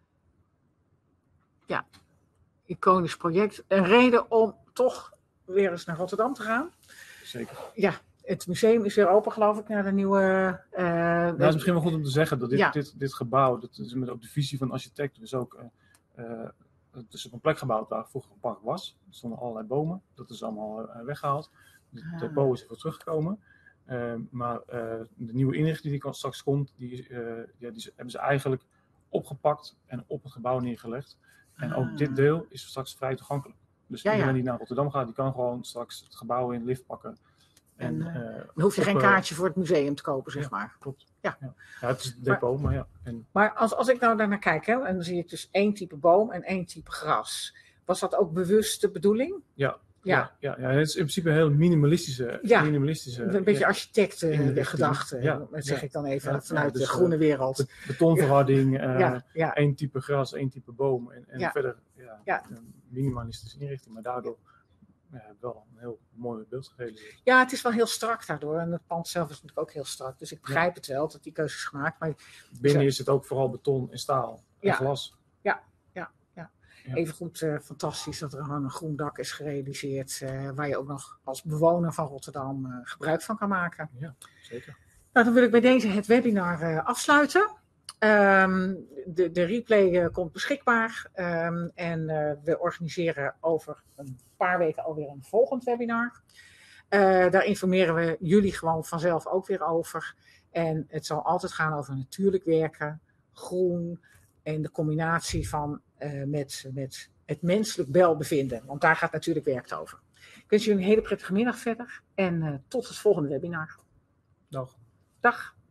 Ja, iconisch project. Een reden om toch weer eens naar Rotterdam te gaan. Zeker. Ja, het museum is weer open, geloof ik, naar de nieuwe... Uh, nou, het is misschien wel goed om te zeggen dat dit, ja. dit, dit gebouw, dat is met ook de visie van de architect, dus ook... Uh, uh, het is op een plek gebouwd waar vroeger een park was. Er stonden allerlei bomen. Dat is allemaal uh, weggehaald. Het Ah. depot is er voor teruggekomen. Uh, maar uh, de nieuwe inrichting die straks komt, die, uh, ja, die hebben ze eigenlijk opgepakt en op het gebouw neergelegd. En Ah. ook dit deel is straks vrij toegankelijk. Dus Ja, ja. iedereen die naar Rotterdam gaat, die kan gewoon straks het gebouw in de lift pakken. En, En, uh, uh, dan hoef je op, geen uh, kaartje voor het museum te kopen, zeg ja, maar. Klopt. Ja. Ja. Ja, het is het depot, maar, maar ja. En, Maar als, als ik nou daarnaar kijk, hè, en dan zie ik dus één type boom en één type gras. Was dat ook bewust de bedoeling? ja. Ja. Ja, ja, ja, het is in principe een heel minimalistische, Ja. minimalistische Een beetje ja, architectengedachte, Ja. dat zeg Ja. ik dan even, Ja. vanuit Ja, dus, de groene wereld. be- betonverharding, uh, Ja, ja. één type gras, één type boom en, en Ja. verder ja, Ja. een minimalistische inrichting, maar daardoor ja, wel een heel mooi beeld gegeven. Ja, het is wel heel strak daardoor. En het pand zelf is natuurlijk ook heel strak. Dus ik begrijp het wel dat die keuze is gemaakt. Maar Binnen is het ook vooral beton en staal en Ja. glas. Ja, ja, ja. Ja. Evengoed uh, fantastisch dat er gewoon een groen dak is gerealiseerd. Uh, waar je ook nog als bewoner van Rotterdam uh, gebruik van kan maken. Ja, zeker. Nou, dan wil ik bij deze het webinar uh, afsluiten. Um, de, de replay uh, komt beschikbaar. Um, en uh, we organiseren over een paar weken alweer een volgend webinar. Uh, daar informeren we jullie gewoon vanzelf ook weer over. En het zal altijd gaan over natuurlijk werken, groen en de combinatie van uh, met, met het menselijk welbevinden. Want daar gaat natuurlijk werk over. Ik wens jullie een hele prettige middag verder en uh, tot het volgende webinar. Dag. Dag.